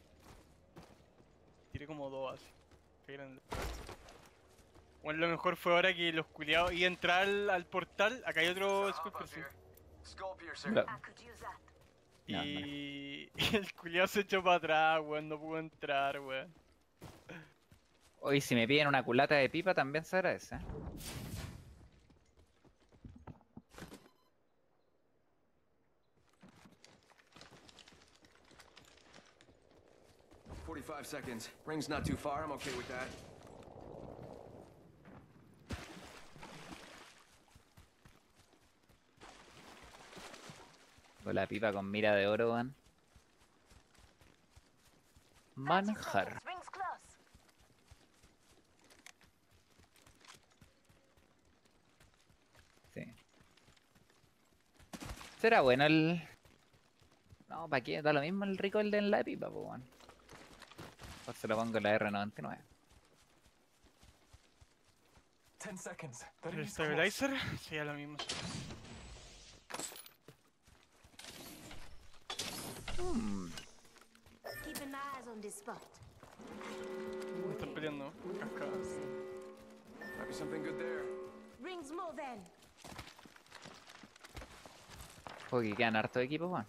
Speaker 2: Tiré como 2, así. Qué grande. Bueno, lo mejor fue ahora que los culiados iban a entrar al portal. Acá hay otro Sculptor, sí.
Speaker 6: Skull piercer.
Speaker 1: Bra-
Speaker 4: I could use that.
Speaker 1: Ya,
Speaker 2: Y el culiado se echó para atrás, weón, no pudo entrar, weón.
Speaker 1: Hoy si me piden una culata de pipa también se agradece, ¿eh?
Speaker 7: "45 seconds. Ring's not too far. I'm okay with that."
Speaker 1: Con la pipa con mira de oro, weón. Manjar.
Speaker 4: Rings close.
Speaker 1: Sí. ¿Será bueno el...? No, ¿para qué? Da lo mismo el rico el de la pipa, pues, weón. Pues se lo pongo en la R99.
Speaker 6: 10 seconds. The
Speaker 2: ¿El
Speaker 6: ring is close.
Speaker 2: stabilizer? Sí, es lo mismo.
Speaker 4: Keeping my eyes on this spot.
Speaker 2: Están peleando, cascada.
Speaker 7: Might be something good there.
Speaker 4: Ring Shields more then.
Speaker 1: Porque quedan hartos equipos, weón.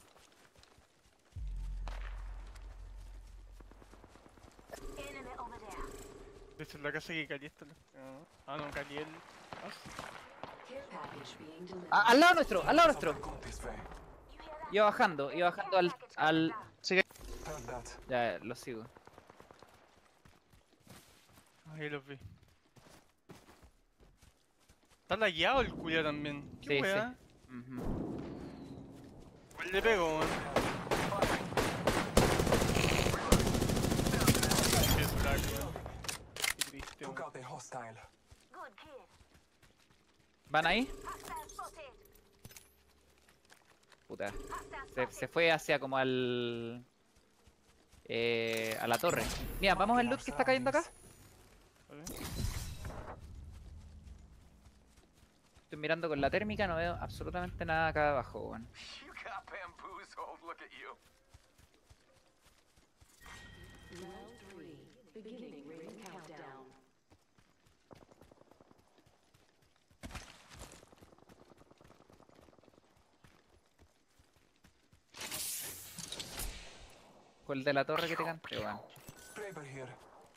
Speaker 4: Enemy over there.
Speaker 2: De hecho, en la casa que Cali está. Ah, no, Cali el.
Speaker 5: Care package being delivered.
Speaker 1: Al lado nuestro, al lado nuestro.
Speaker 6: Gone this way.
Speaker 4: You hear that?
Speaker 1: Iba bajando al...
Speaker 6: Heard that.
Speaker 1: Ya, lo sigo.
Speaker 2: Ahí los vi. Está lagueado el culia también. ¿Qué
Speaker 1: Sí,
Speaker 2: weá?
Speaker 1: sí. Ujú.
Speaker 2: Igual le pego, weón. Qué slack, weón. Qué triste,
Speaker 6: Took
Speaker 2: weón.
Speaker 6: out the hostile.
Speaker 4: Good kid.
Speaker 1: ¿Van ahí?
Speaker 4: Hostile spotted.
Speaker 1: Puta.
Speaker 4: Hostile
Speaker 1: Se fue hacia como al... a la torre. Mira, vamos al loot que está cayendo acá.
Speaker 2: ¿Vale?
Speaker 1: Estoy mirando con la térmica, no veo absolutamente nada acá abajo, weón.
Speaker 7: You got bamboozled. Look at you.
Speaker 5: Round 3. Beginning ring countdown.
Speaker 1: Con el de la torre que te canté, weón.
Speaker 6: Kraber here.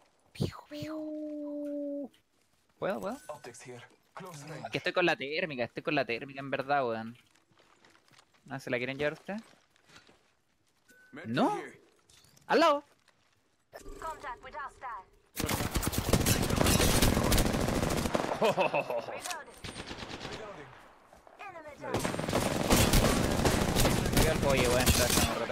Speaker 1: ¿Puedo?
Speaker 6: Optics here. Close range.
Speaker 1: Que estoy con la térmica en verdad, weón. ¿No se la quieren llevar ustedes? No. Al lado.
Speaker 4: Contact with hostile. Reloaded.
Speaker 6: Reloading.
Speaker 4: Enemy down.
Speaker 1: Me quedo el pollo, weón. Esta no rota.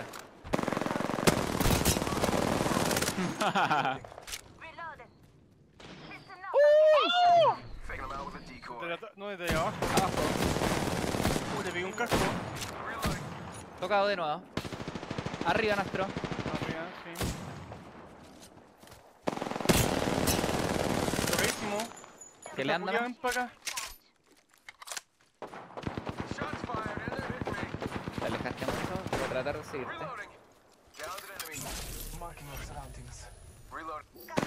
Speaker 4: Reloaded. Listen up.
Speaker 7: Faking him out with a decoy.
Speaker 2: No, desde ahí abajo.
Speaker 1: Abajo.
Speaker 2: Le pegué un casco.
Speaker 7: Reloading.
Speaker 1: Tocado de nuevo. Arriba nuestro.
Speaker 2: Arriba, sí. Tocadísimo.
Speaker 1: Que le anda.
Speaker 2: Ven para acá.
Speaker 7: Shots fired and it hit me.
Speaker 1: Te alejaste mucho. Voy a tratar de seguirte.
Speaker 7: Reloading. Downed an enemy.
Speaker 6: Marking our surroundings.
Speaker 7: Reload.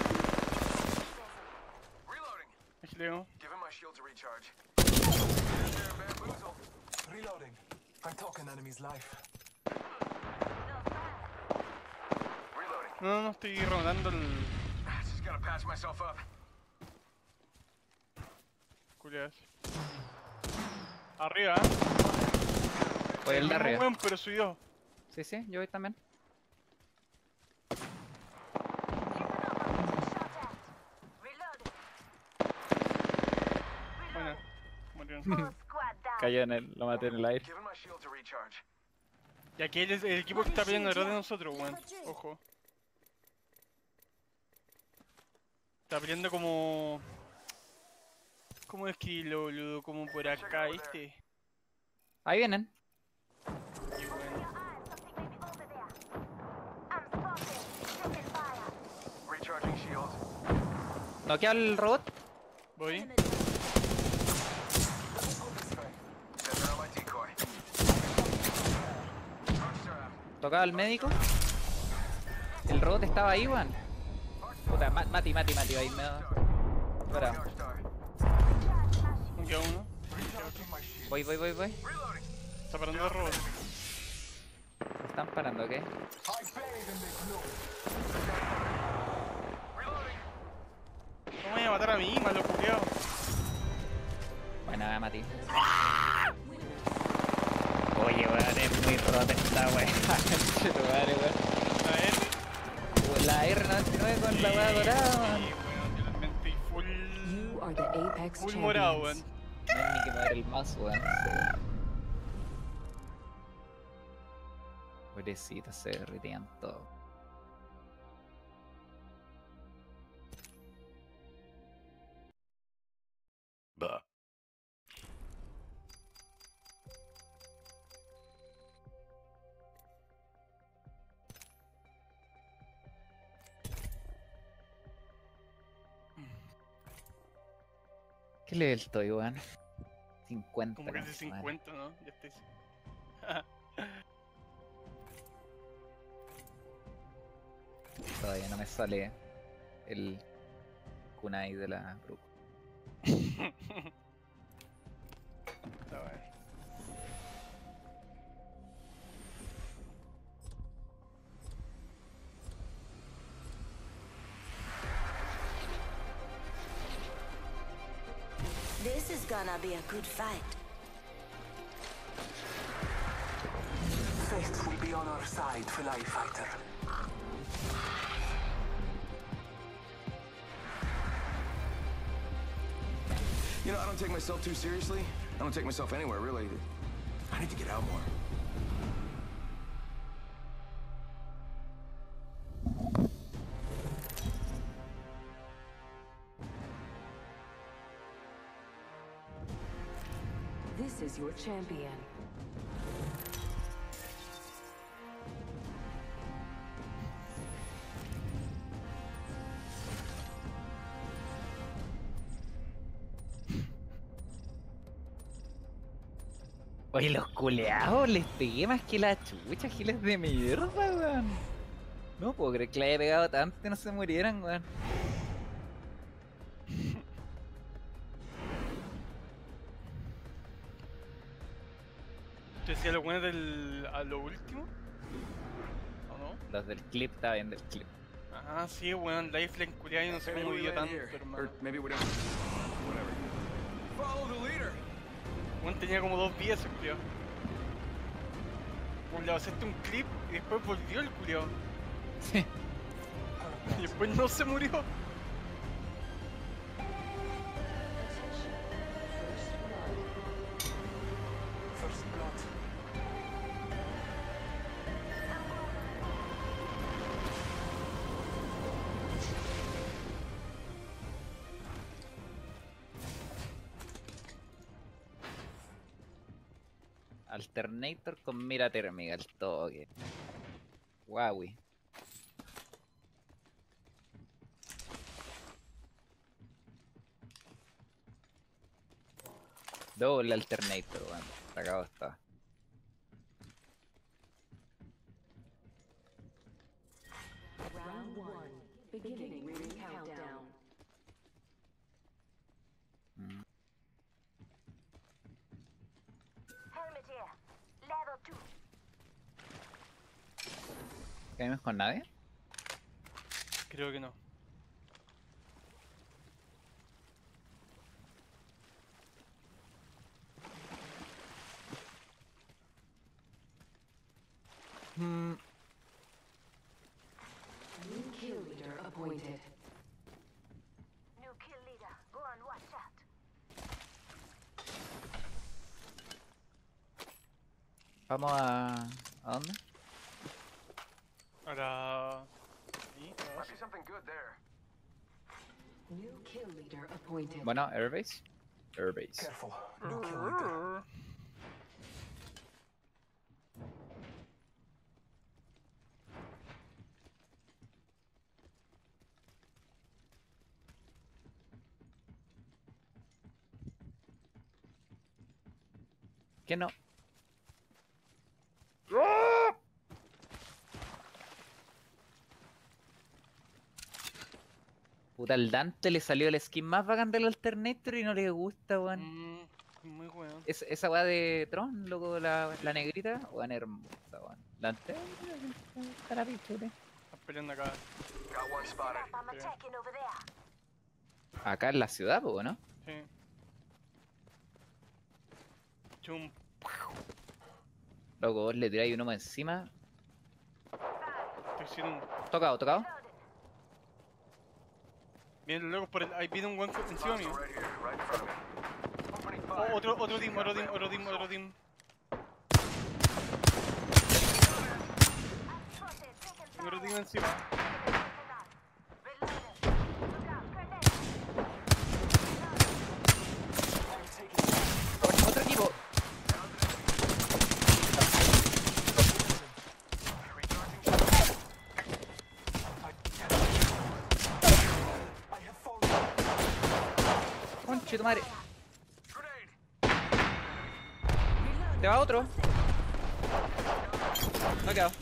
Speaker 7: Reloading.
Speaker 2: Aquí leo.
Speaker 7: Give him my shield to recharge. There, bamboozle.
Speaker 6: Reloading. I took an enemy's life.
Speaker 7: Reloading.
Speaker 2: No, estoy rondando el.
Speaker 7: Just gotta patch myself up.
Speaker 2: Culiadas. Arriba,
Speaker 1: Voy el de
Speaker 2: mismo
Speaker 1: arriba.
Speaker 2: weón, pero subió.
Speaker 1: Sí, sí, yo voy también.
Speaker 2: Buena. Murió.
Speaker 4: Full squad down.
Speaker 1: Cayó en el, lo maté en el aire.
Speaker 7: Give him my shield to recharge.
Speaker 2: Y aquí el equipo que está peleando detrás de nosotros, weón. Ojo. Está peleando como. ¿Cómo es que lo boludo? Como por acá, ¿viste?
Speaker 1: Ahí vienen.
Speaker 2: Y bueno.
Speaker 7: Recharging shield.
Speaker 1: Noquea al robot.
Speaker 2: Voy.
Speaker 7: Send out my decoy. Rockstar.
Speaker 1: Tocaba al médico. El robot estaba ahí, weón. Puta, Mati, ahí me da. Espera,
Speaker 7: Rockstar.
Speaker 2: Me queda uno.
Speaker 1: voy.
Speaker 7: Reloading.
Speaker 2: Está parando el robot.
Speaker 1: Me están parando, ¿qué?
Speaker 6: I bathe in the glow.
Speaker 7: Reloading.
Speaker 2: No me voy a matar a mí, malo culiao.
Speaker 1: Buena, Mati. Oye, weón, es muy rota esta weá. Madre, weón.
Speaker 2: A ver.
Speaker 1: La R99 con la weá dorada, weón.
Speaker 2: Sí, weón, yo también estoy full.
Speaker 5: You are the Apex
Speaker 2: Full morado, weón.
Speaker 5: champions.
Speaker 1: No hay ni que mover el mouse, weón. Pobrecito, se derritían todo. ¿Qué level estoy, weón? 50.
Speaker 2: Como casi
Speaker 1: concha madre.
Speaker 2: 50, ¿no? Ya estoy.
Speaker 1: Todavía no me sale el kunai de la Brook.
Speaker 2: Está bueno.
Speaker 9: This is gonna be a good fight.
Speaker 6: Fates will be on our side, Fly Fighter.
Speaker 7: You know, I don't take myself too seriously. I don't take myself anywhere, really. I need to get out more.
Speaker 5: This is your champion.
Speaker 1: Oye, los culeados les pegué más que la chucha, giles de mierda, weón. No puedo creer que le haya pegado tanto y no se murieran, weón.
Speaker 2: ¿Te decía lo bueno a lo último? ¿O no?
Speaker 1: Los del clip, está bien del clip.
Speaker 2: Ah, sí, weón, Lifeline culiado y no se
Speaker 7: Maybe we
Speaker 2: movió
Speaker 7: land
Speaker 2: tanto,
Speaker 7: here.
Speaker 2: hermano.
Speaker 7: Or maybe we don't. Whatever. Follow the leader.
Speaker 2: Weón tenía como 2 vidas ese culiao. Weón, le pasaste un clip y después volvió el culiao.
Speaker 1: Sí.
Speaker 2: Y después no se murió.
Speaker 6: First blood.
Speaker 1: Alternator con mira térmica, el toque. Huawei. Doble Alternator, weón. Acabado está.
Speaker 5: Round 1. Beginning ring countdown.
Speaker 4: Helmet here. Level 2.
Speaker 1: ¿Caemos con nadie?
Speaker 2: Creo que no.
Speaker 5: New kill leader appointed.
Speaker 4: New kill leader. Go on, watch out.
Speaker 1: Vamos a... ¿A dónde?
Speaker 2: Ahora... ¿Sí?
Speaker 6: Might be something good there.
Speaker 5: New kill leader appointed.
Speaker 1: Bueno, Airbase. Airbase.
Speaker 6: Careful. New kill leader.
Speaker 1: ¿Qué no? Puta, al Dante le salió el skin más bacán del Alternator y no le gusta, weón.
Speaker 2: Muy bueno.
Speaker 1: Esa weá de Tron, loco, la negrita, weón, hermosa, weón. Dante, para pichule.
Speaker 2: Están peleando acá.
Speaker 6: Got one spotted.
Speaker 4: I'm attacking over there.
Speaker 1: Acá en la ciudad, po, ¿no?
Speaker 2: Sí. Chum.
Speaker 1: Loco, vos le tiráis un humo encima.
Speaker 2: Estoy haciendo un...
Speaker 1: Tocado, tocado.
Speaker 2: Vienen los locos por el... Ahí viene un buen encima mío.
Speaker 6: Right here, right in front of me. Opening fire.
Speaker 2: Otro team. Otro team encima.
Speaker 1: Otro equipo.
Speaker 6: I have fallen.
Speaker 1: Conche tu madre.
Speaker 6: Grenade.
Speaker 1: Te va otro. No quedado.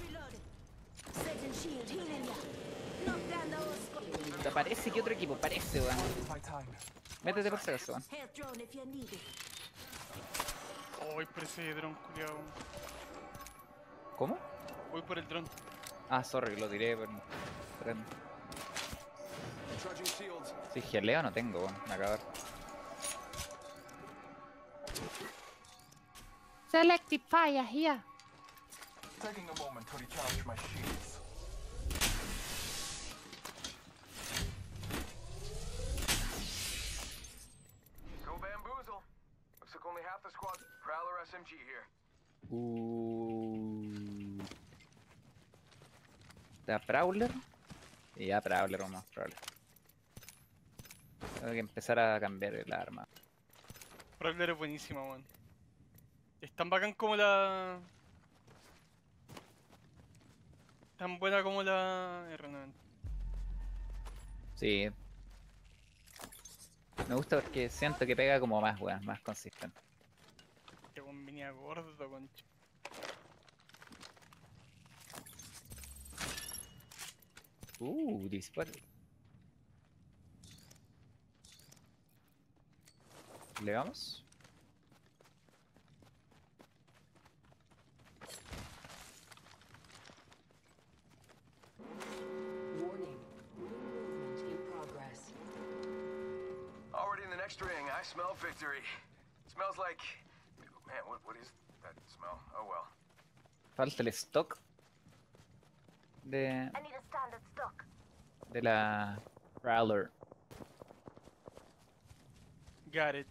Speaker 1: Te parece que otro equipo, parece, weón.
Speaker 6: My time.
Speaker 1: Métete por si acaso, weón.
Speaker 2: Oh, voy por ese dron, culiao.
Speaker 1: ¿Cómo?
Speaker 2: Voy por el dron.
Speaker 1: Ah, sorry, lo tiré por...
Speaker 7: Charging shields.
Speaker 1: Si geleo no tengo, weón. Me acabar.
Speaker 8: Selective fire here.
Speaker 6: Taking a moment to recharge my shields.
Speaker 7: Go bamboozle. Looks like only half the squad. Prowler SMG here.
Speaker 1: ¿Da Prowler? Y ya Prowler o más Prowler. Tengo que empezar a cambiar el arma.
Speaker 2: Prowler es buenísima, weón. Es tan bacán como la... Tan buena como la R90.
Speaker 1: Sí. Me gusta porque siento que pega como más, weón, más consistente.
Speaker 2: Que con venía gordo, concha.
Speaker 1: Disparo. ¿Le vamos?
Speaker 5: Warning. New movement in progress.
Speaker 7: Already in the next ring, I smell victory. Smells like... Man, what is that smell? Oh well.
Speaker 1: Falta el stock de
Speaker 4: I need a standard stock.
Speaker 1: la Prowler.
Speaker 2: Got it.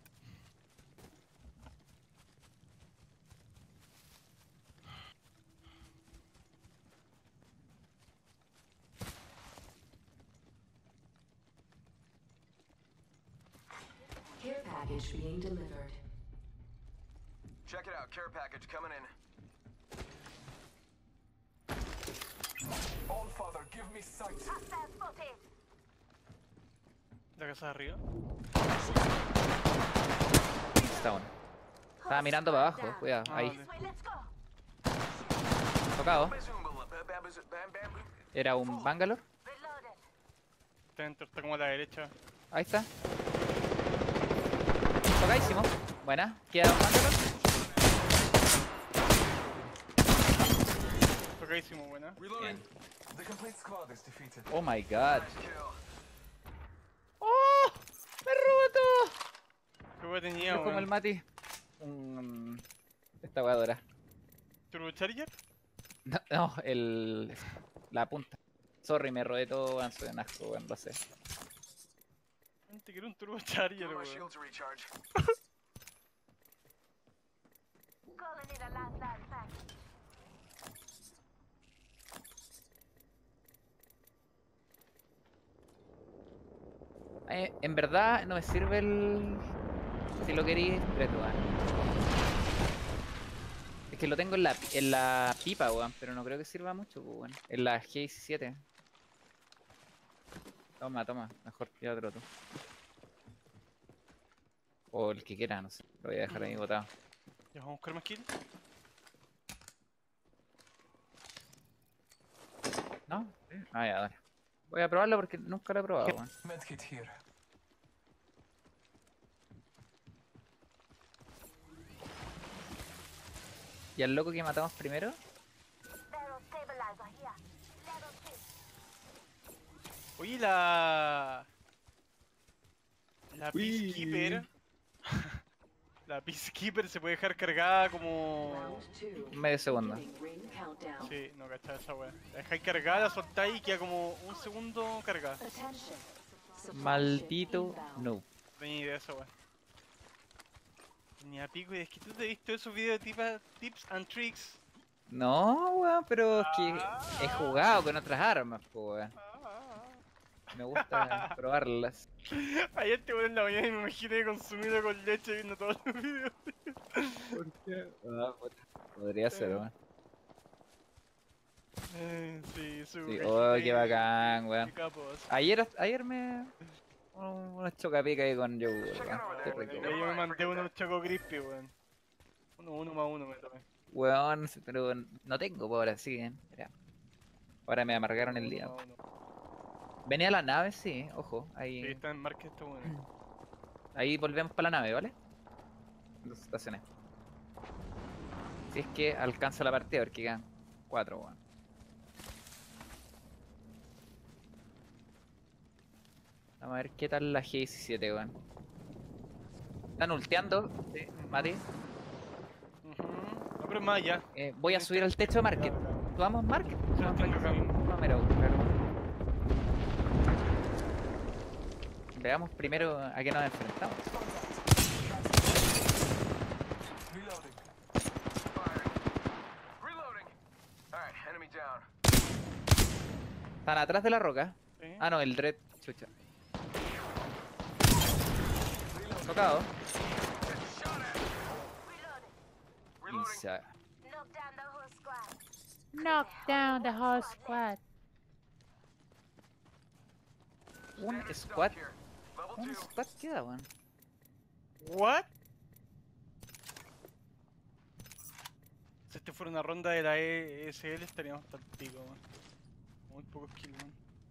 Speaker 5: Care package being delivered.
Speaker 7: Check it out, care package coming in.
Speaker 6: All Father, give me sight.
Speaker 4: Hostile spotted.
Speaker 2: La casa de arriba.
Speaker 1: Está bueno. Estaba mirando para abajo, cuidado, ahí.
Speaker 2: Vale.
Speaker 4: Wait, let's go.
Speaker 1: Tocado.
Speaker 7: Bamboo.
Speaker 1: Era un Bangalore.
Speaker 4: Reloaded.
Speaker 2: Está dentro, está como a la derecha.
Speaker 1: Ahí está. Tocadísimo. Buena. Queda un Bangalore.
Speaker 2: Tocadísimo, buena.
Speaker 7: Reloading.
Speaker 6: The complete squad is defeated.
Speaker 1: Oh my god.
Speaker 7: Nice kill.
Speaker 1: ¡Oh! ¡Me roto!
Speaker 2: ¿Qué hueá tenía,
Speaker 1: Es como el
Speaker 2: weón?
Speaker 1: Mati. Esta weadora.
Speaker 2: ¿Turbocharger?
Speaker 1: No, no, la punta. Sorry, me rodé todo, weón, soy un asco, weón, lo sé.
Speaker 2: Te quiero un turbocharger,
Speaker 7: Give my
Speaker 2: weón.
Speaker 7: shield to recharge.
Speaker 4: Gonna need a last line pack.
Speaker 1: En verdad no me sirve el... Si lo queréis, preto, weón. Es que lo tengo en la pipa, weón, pero no creo que sirva mucho, weón. En la G17. Toma, toma, mejor que otro tú. O el que quiera, no sé. Lo voy a dejar ahí botado.
Speaker 2: ¿Ya vamos a buscar más kills?
Speaker 1: ¿No? Ah, ya, dale. Voy a probarlo porque nunca lo he probado, weón.
Speaker 6: Medkit here.
Speaker 1: ¿Y al loco que matamos primero?
Speaker 4: Barrel stabilizer here. Level 2.
Speaker 2: Oye, la Peacekeeper. La Peacekeeper se puede dejar cargada como...
Speaker 5: Round 2.
Speaker 1: Medio segundo.
Speaker 5: Beginning ring countdown.
Speaker 2: Sí, no cachaba esa wea. La dejáis cargada, la soltáis y queda como un segundo cargada.
Speaker 5: Attention. Supply
Speaker 1: Maldito
Speaker 5: ship inbound.
Speaker 1: no.
Speaker 2: Tenía idea de esa wea. Ni a pico, y es que tú te has visto esos videos de tips and tricks.
Speaker 1: No, weón, pero es que he jugado con otras armas, po, weón. Me gusta probarlas.
Speaker 2: Ayer te en la mañana y me imaginé consumido con leche viendo todos los videos.
Speaker 1: ¿Por qué? Ah, puta. Podría ser, weón.
Speaker 2: Sí, su.
Speaker 1: Sí, oh, qué bacán,
Speaker 2: Qué
Speaker 1: weón.
Speaker 2: capos.
Speaker 1: Ayer me... Unos chocapica ahí con yogur, weón. Qué rico,
Speaker 2: Yo
Speaker 1: weón.
Speaker 2: me mandé unos choco crispy, weón. Uno más uno me tomé.
Speaker 1: Weón, pero no tengo por ahora, sí, mira. Ahora me amargaron el día.
Speaker 2: Uno más uno.
Speaker 1: Venía a la nave, sí, ojo,
Speaker 2: Sí,
Speaker 1: ahí,
Speaker 2: está en marca esta weón.
Speaker 1: ahí volvemos para la nave, ¿vale? Los estacioné. Si es que alcanza la partida, porque quedan 4, weón. Vamos a ver qué tal la G17, weón. Están ulteando, sí, Mati.
Speaker 2: No, pero es más allá.
Speaker 1: Voy a subir al techo de Market. ¿Subamos Market?
Speaker 2: Lo tengo acá mismo.
Speaker 1: No, mira, claro. Veamos primero a qué nos enfrentamos.
Speaker 6: Reloading.
Speaker 7: Firing. Reloading. Alright, enemy down.
Speaker 1: Están atrás de la roca.
Speaker 2: Sí.
Speaker 1: Ah, no, el Dread. Chucha. Tocado.
Speaker 7: Shot at.
Speaker 4: Reloading.
Speaker 1: Y se...
Speaker 4: Knock down the whole squad.
Speaker 8: Knock down the whole squad.
Speaker 1: Un
Speaker 7: Standard
Speaker 1: squad.
Speaker 7: stock here. Level
Speaker 1: Un
Speaker 7: 2.
Speaker 1: squad queda, weón.
Speaker 2: What? Si este fuera una ronda de la ESL estaríamos hasta el pico, man. Muy pocos kills, man.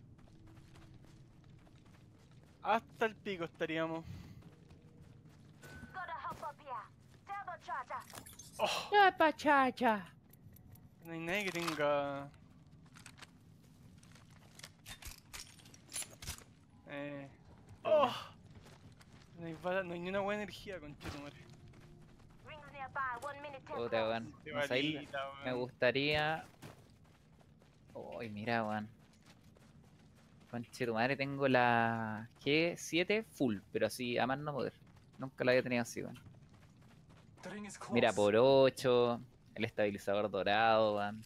Speaker 2: Hasta el pico estaríamos.
Speaker 4: Gotta hop up here. Turbocharger.
Speaker 2: Oh,
Speaker 8: Supercharger.
Speaker 2: no hay nadie que tenga... Oh, no hay bala, no hay ni una buena energía, conchetumare.
Speaker 4: Rings nearby. 1 minute till
Speaker 1: Puta,
Speaker 4: close.
Speaker 1: weón.
Speaker 2: Qué
Speaker 1: No sé,
Speaker 2: balita,
Speaker 1: me
Speaker 2: weón.
Speaker 1: gustaría... Uy, mira, weón. Conche tu madre, tengo la G7 full, pero así a más no poder. Nunca la había tenido así, weón.
Speaker 6: The ring is close.
Speaker 1: Mira, por 8, el estabilizador dorado, weón.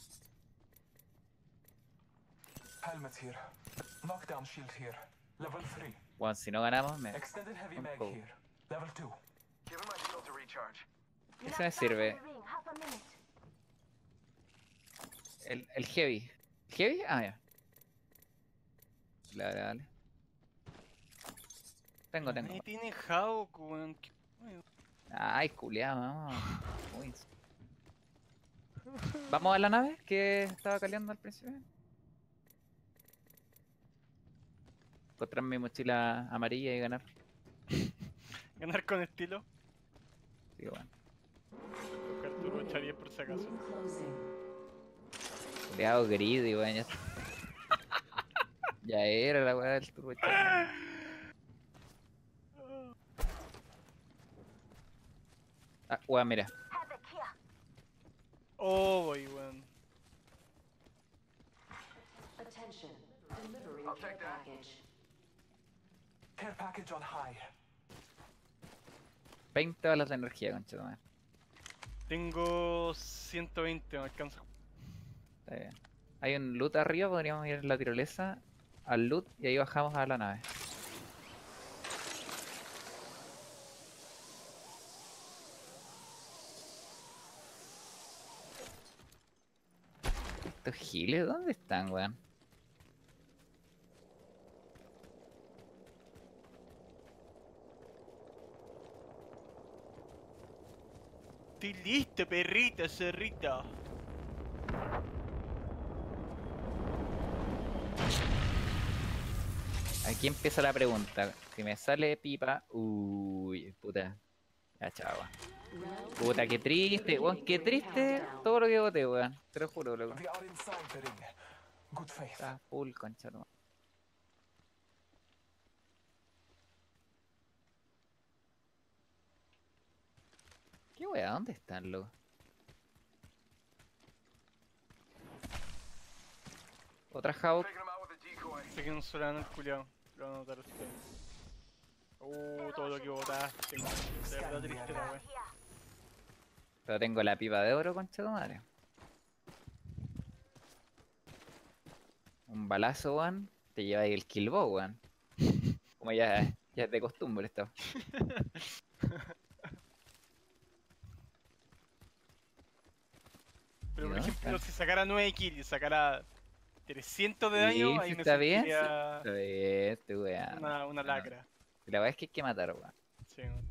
Speaker 6: Helmet here. Knockdown shield here. Level 3.
Speaker 1: Weón, si no ganamos, me...
Speaker 6: Extended heavy mag
Speaker 1: Oh.
Speaker 6: here. Level 2.
Speaker 7: Giving my shield to recharge.
Speaker 1: ¿Qué se me sirve?
Speaker 4: Ring. Half a minute.
Speaker 1: El heavy. ¿Heavy? Ah, ya. Dale, dale. Tengo.
Speaker 2: Nadie tiene Hawk, weón. ¿Qué weón?
Speaker 1: Ay, culiao, vamos. Uy. ¿Vamos a la nave que estaba caleando al principio? Encontrar mi mochila amarilla y ganar.
Speaker 2: Ganar con estilo.
Speaker 1: Sí, bueno.
Speaker 2: Tocar turbocharía por si acaso.
Speaker 5: Ring closing.
Speaker 1: Culiao greedy, weón. Ya, ya era la weá del turbo. Ah, weón, mira.
Speaker 4: Havoc here.
Speaker 2: Oh, boy, weón.
Speaker 5: Attention. Delivering
Speaker 7: I'll
Speaker 5: care
Speaker 7: take that.
Speaker 5: package.
Speaker 6: Care package on high.
Speaker 1: 20 balas de energía, concha de madre.
Speaker 2: Tengo 120, me alcanza.
Speaker 1: Está bien. Hay un loot arriba, podríamos ir a la tirolesa al loot y ahí bajamos a la nave. ¿Estos giles dónde están, weón?
Speaker 2: Estoy listo, perrita, cerrita.
Speaker 1: Aquí empieza la pregunta. Si me sale pipa... Uy, puta. Ya, chao, weón.
Speaker 5: Round
Speaker 1: Puta, qué triste, weón, qué triste todo lo que voté, weón. Te lo juro, loco.
Speaker 6: We are inside the ring. Good faith.
Speaker 1: Está full, concha, no. ¿Qué weá? ¿Dónde están, loco? Otra Hawk.
Speaker 7: Taking him out with a decoy.
Speaker 2: Sé que un solano el culiao. Lo van a notar ustedes. Todo lo que botaste. De verdad triste la wea.
Speaker 4: Here.
Speaker 1: Pero tengo la pipa de oro, concha de madre. Un balazo, weón. Te lleva ahí el killbow, weón. Como ya es de costumbre esto.
Speaker 2: Pero por
Speaker 1: ¿Y dónde
Speaker 2: ejemplo,
Speaker 1: está?
Speaker 2: si sacara 9 kills y sacara 300 de daño,
Speaker 1: Sí,
Speaker 2: ahí
Speaker 1: sí,
Speaker 2: me
Speaker 1: está bien.
Speaker 2: sentiría
Speaker 1: Está bien, estoy weón.
Speaker 2: una lacra.
Speaker 1: La verdad es que hay que matar, weón.
Speaker 2: Sí, weón.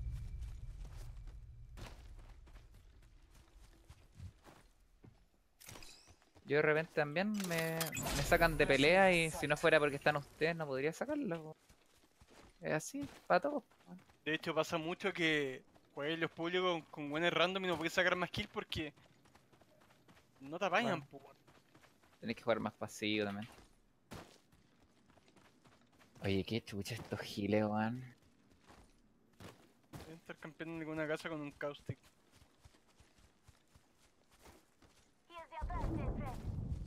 Speaker 1: Yo de repente también me sacan de pelea y si no fuera porque están ustedes no podría sacarlo. Es así, para todos.
Speaker 2: De hecho pasa mucho que Juegues los públicos con buenos random y no puedes sacar más kills porque no te apañan, po.
Speaker 1: Tenés que jugar más pasivo también. Oye, qué chucha estos giles, weón.
Speaker 2: Deben estar campeando en alguna casa con un caustic.
Speaker 4: Here's your birthday present.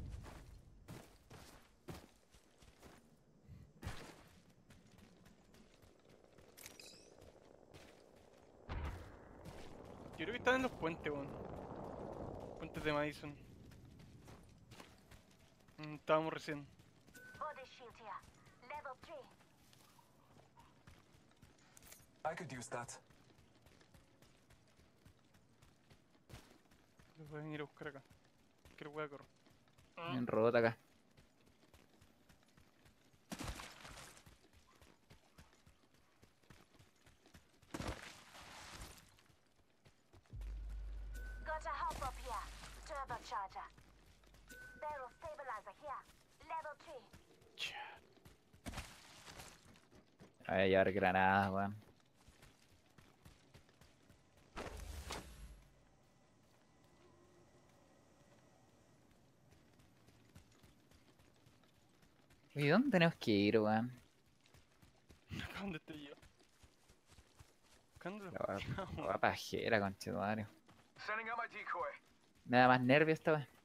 Speaker 2: Yo creo que están en los puentes, weón. Puentes de Madison. Estábamos recién.
Speaker 4: Body shield here. Level 3.
Speaker 6: I could use that.
Speaker 2: Los voy a venir a buscar acá. Quiero voy a correr.
Speaker 1: Un robot acá.
Speaker 4: Got a hop up here. Turbocharger. Barrel stabilizer here. Level 3.
Speaker 1: Voy a llevar granadas, weón. ¿Y dónde tenemos que ir, weón?
Speaker 2: Acá donde estoy yo. Buscando los
Speaker 1: La va pajera, conchetumario.
Speaker 7: Sending out my decoy.
Speaker 1: Me da más nervio esta vez.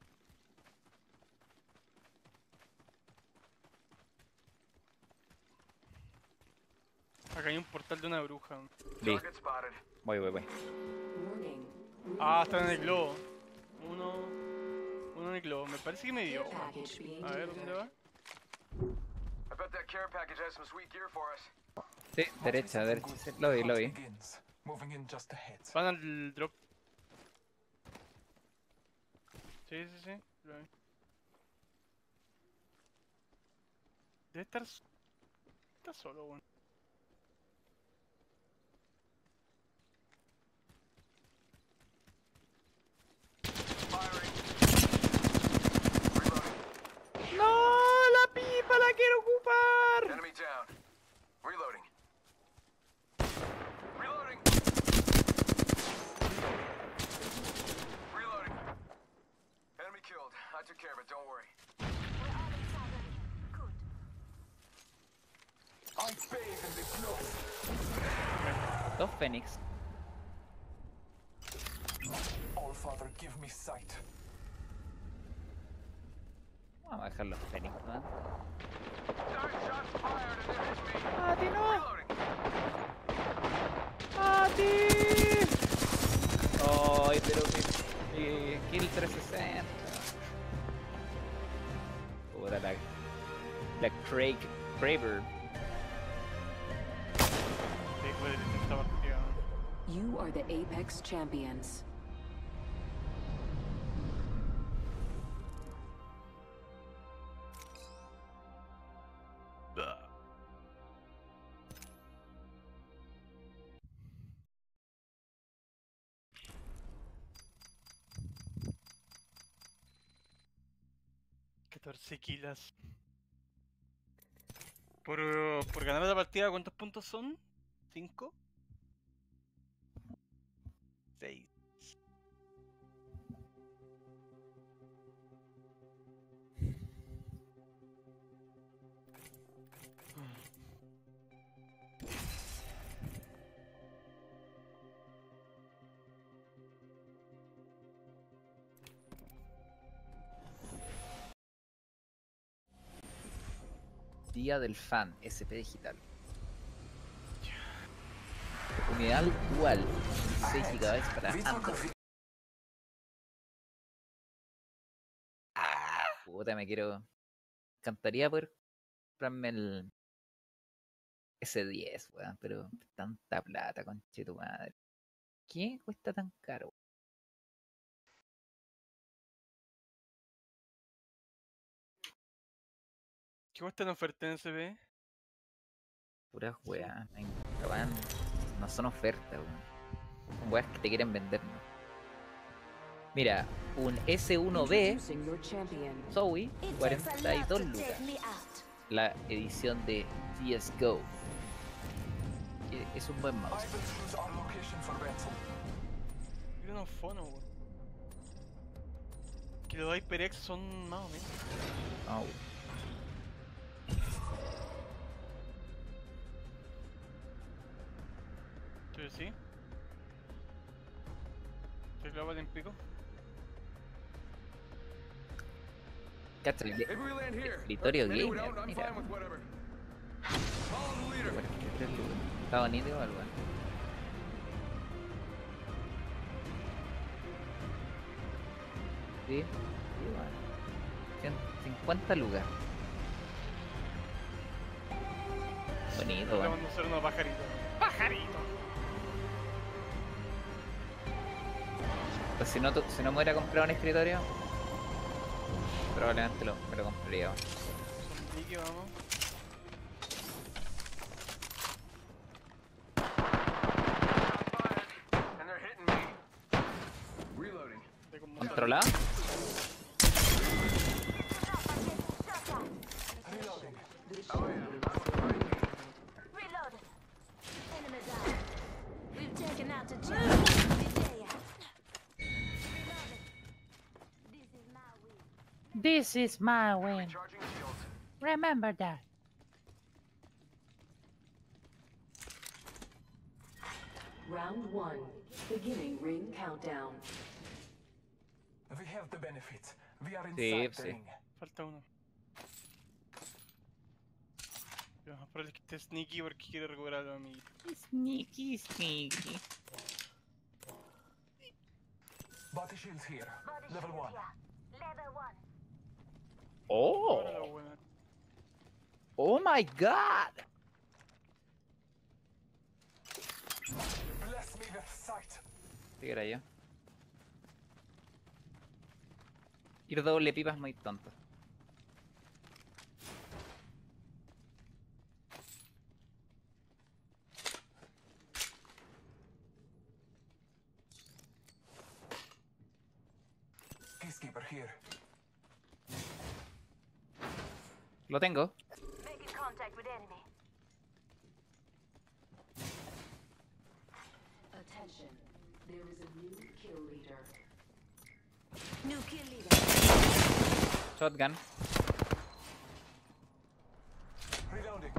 Speaker 2: Acá hay un portal de una bruja.
Speaker 1: Listo.
Speaker 7: Target spotted.
Speaker 1: Voy.
Speaker 5: Warning.
Speaker 2: Ah, está en el globo. Uno en el globo. Me parece que me dio.
Speaker 5: Care package being
Speaker 2: A ver, ¿dónde
Speaker 5: delivered.
Speaker 2: va?
Speaker 7: I bet that care package has some sweet gear for us.
Speaker 1: Sí, derecha. Sí, lo vi.
Speaker 6: Begins. Moving in just ahead.
Speaker 2: Van al drop. Sí. Lo vi. Debe estar... Está solo, weón.
Speaker 7: Firing. Reloading.
Speaker 2: ¡No! ¡La pipa la quiero ocupar!
Speaker 7: Enemy down. Reloading. Reloading. Reloading. Enemy killed. I took care of it, don't worry.
Speaker 4: We're almost already. Good.
Speaker 6: I bathe in the snow.
Speaker 1: Dos Fénix.
Speaker 6: All Father, give me sight.
Speaker 1: Vamos a dejar los Fénix, weón.
Speaker 7: 9 shots fired and it hit me.
Speaker 1: ¡Ah, ti no!
Speaker 7: Reloading.
Speaker 1: ¡Ah, ti! ¡Ay, pero mi kill 360! Puta la Craig Kraber.
Speaker 2: Sí, puede ser esta partida.
Speaker 5: You are the Apex champions.
Speaker 2: Kilas. Por ganar la partida, ¿cuántos puntos son? ¿5? 6.
Speaker 1: Día del Fan, SP Digital. Unidad dual, 16 GB para Android. Puta, me quiero... Encantaría poder comprarme el S10, weón, pero tanta plata, conche tu madre. ¿Qué cuesta tan caro?
Speaker 2: ¿Qué cuesta la oferta en SB?
Speaker 1: Puras weas, weón, no son ofertas, weón. Son weas que te quieren vender, ¿no? Mira, un S1B
Speaker 5: Introducing your champion.
Speaker 1: Zoe,
Speaker 9: It takes a lot
Speaker 1: 42
Speaker 9: to
Speaker 1: lucas.
Speaker 9: take me out.
Speaker 1: La edición de CSGO. es un buen
Speaker 6: I
Speaker 1: mouse.
Speaker 6: will choose our location for rental.
Speaker 2: Quiero unos fonos, weón. Que los HyperX son más o menos.
Speaker 1: Oh.
Speaker 2: ¿Tú sí? ¿Te clavas en pico?
Speaker 1: Cacha, el
Speaker 7: Maybe we land here.
Speaker 1: escritorio
Speaker 7: Maybe we
Speaker 1: gamer,
Speaker 7: don't. I'm
Speaker 1: mira.
Speaker 7: fine with whatever. Follow the leader.
Speaker 1: Bueno, que 3 lucas. Está bonito igual, weón. Sí, sí, bueno. 150 lucas. Bonito,
Speaker 2: Le
Speaker 1: weón.
Speaker 2: vamos a hacer unos pajaritos. ¡Pajaritos!
Speaker 1: Pues si no me hubiera comprado un escritorio, probablemente me lo compraría, weón.
Speaker 2: Son líquidos, vamos.
Speaker 7: And they're hitting me. Reloading.
Speaker 2: De como
Speaker 1: ¿Controlado?
Speaker 6: Reloading.
Speaker 7: Oh yeah.
Speaker 9: Reload. Enemy down. We've taken out the German.
Speaker 8: This is my win.
Speaker 7: Recharging shields.
Speaker 8: Remember that.
Speaker 5: Round 1. Beginning ring countdown.
Speaker 6: We have the benefit. We are
Speaker 1: Sí,
Speaker 6: inside the
Speaker 1: sí.
Speaker 6: ring.
Speaker 2: Falta uno. Ya, pero es que esté sneaky porque quiere recuperar a los amiguitos.
Speaker 8: Sneaky, sneaky.
Speaker 6: Body shields here. Level 1.
Speaker 9: Level 1.
Speaker 1: Oh,
Speaker 2: Ahora la buena.
Speaker 1: oh my god.
Speaker 6: Bless me with sight.
Speaker 1: ¿Qué era yo? Ir doble pipa es muy tonto.
Speaker 6: Peacekeeper here.
Speaker 1: Lo tengo.
Speaker 9: Making contact with enemy.
Speaker 5: Attention. There is a new kill leader.
Speaker 9: New kill leader.
Speaker 1: Shotgun.
Speaker 6: Reloading.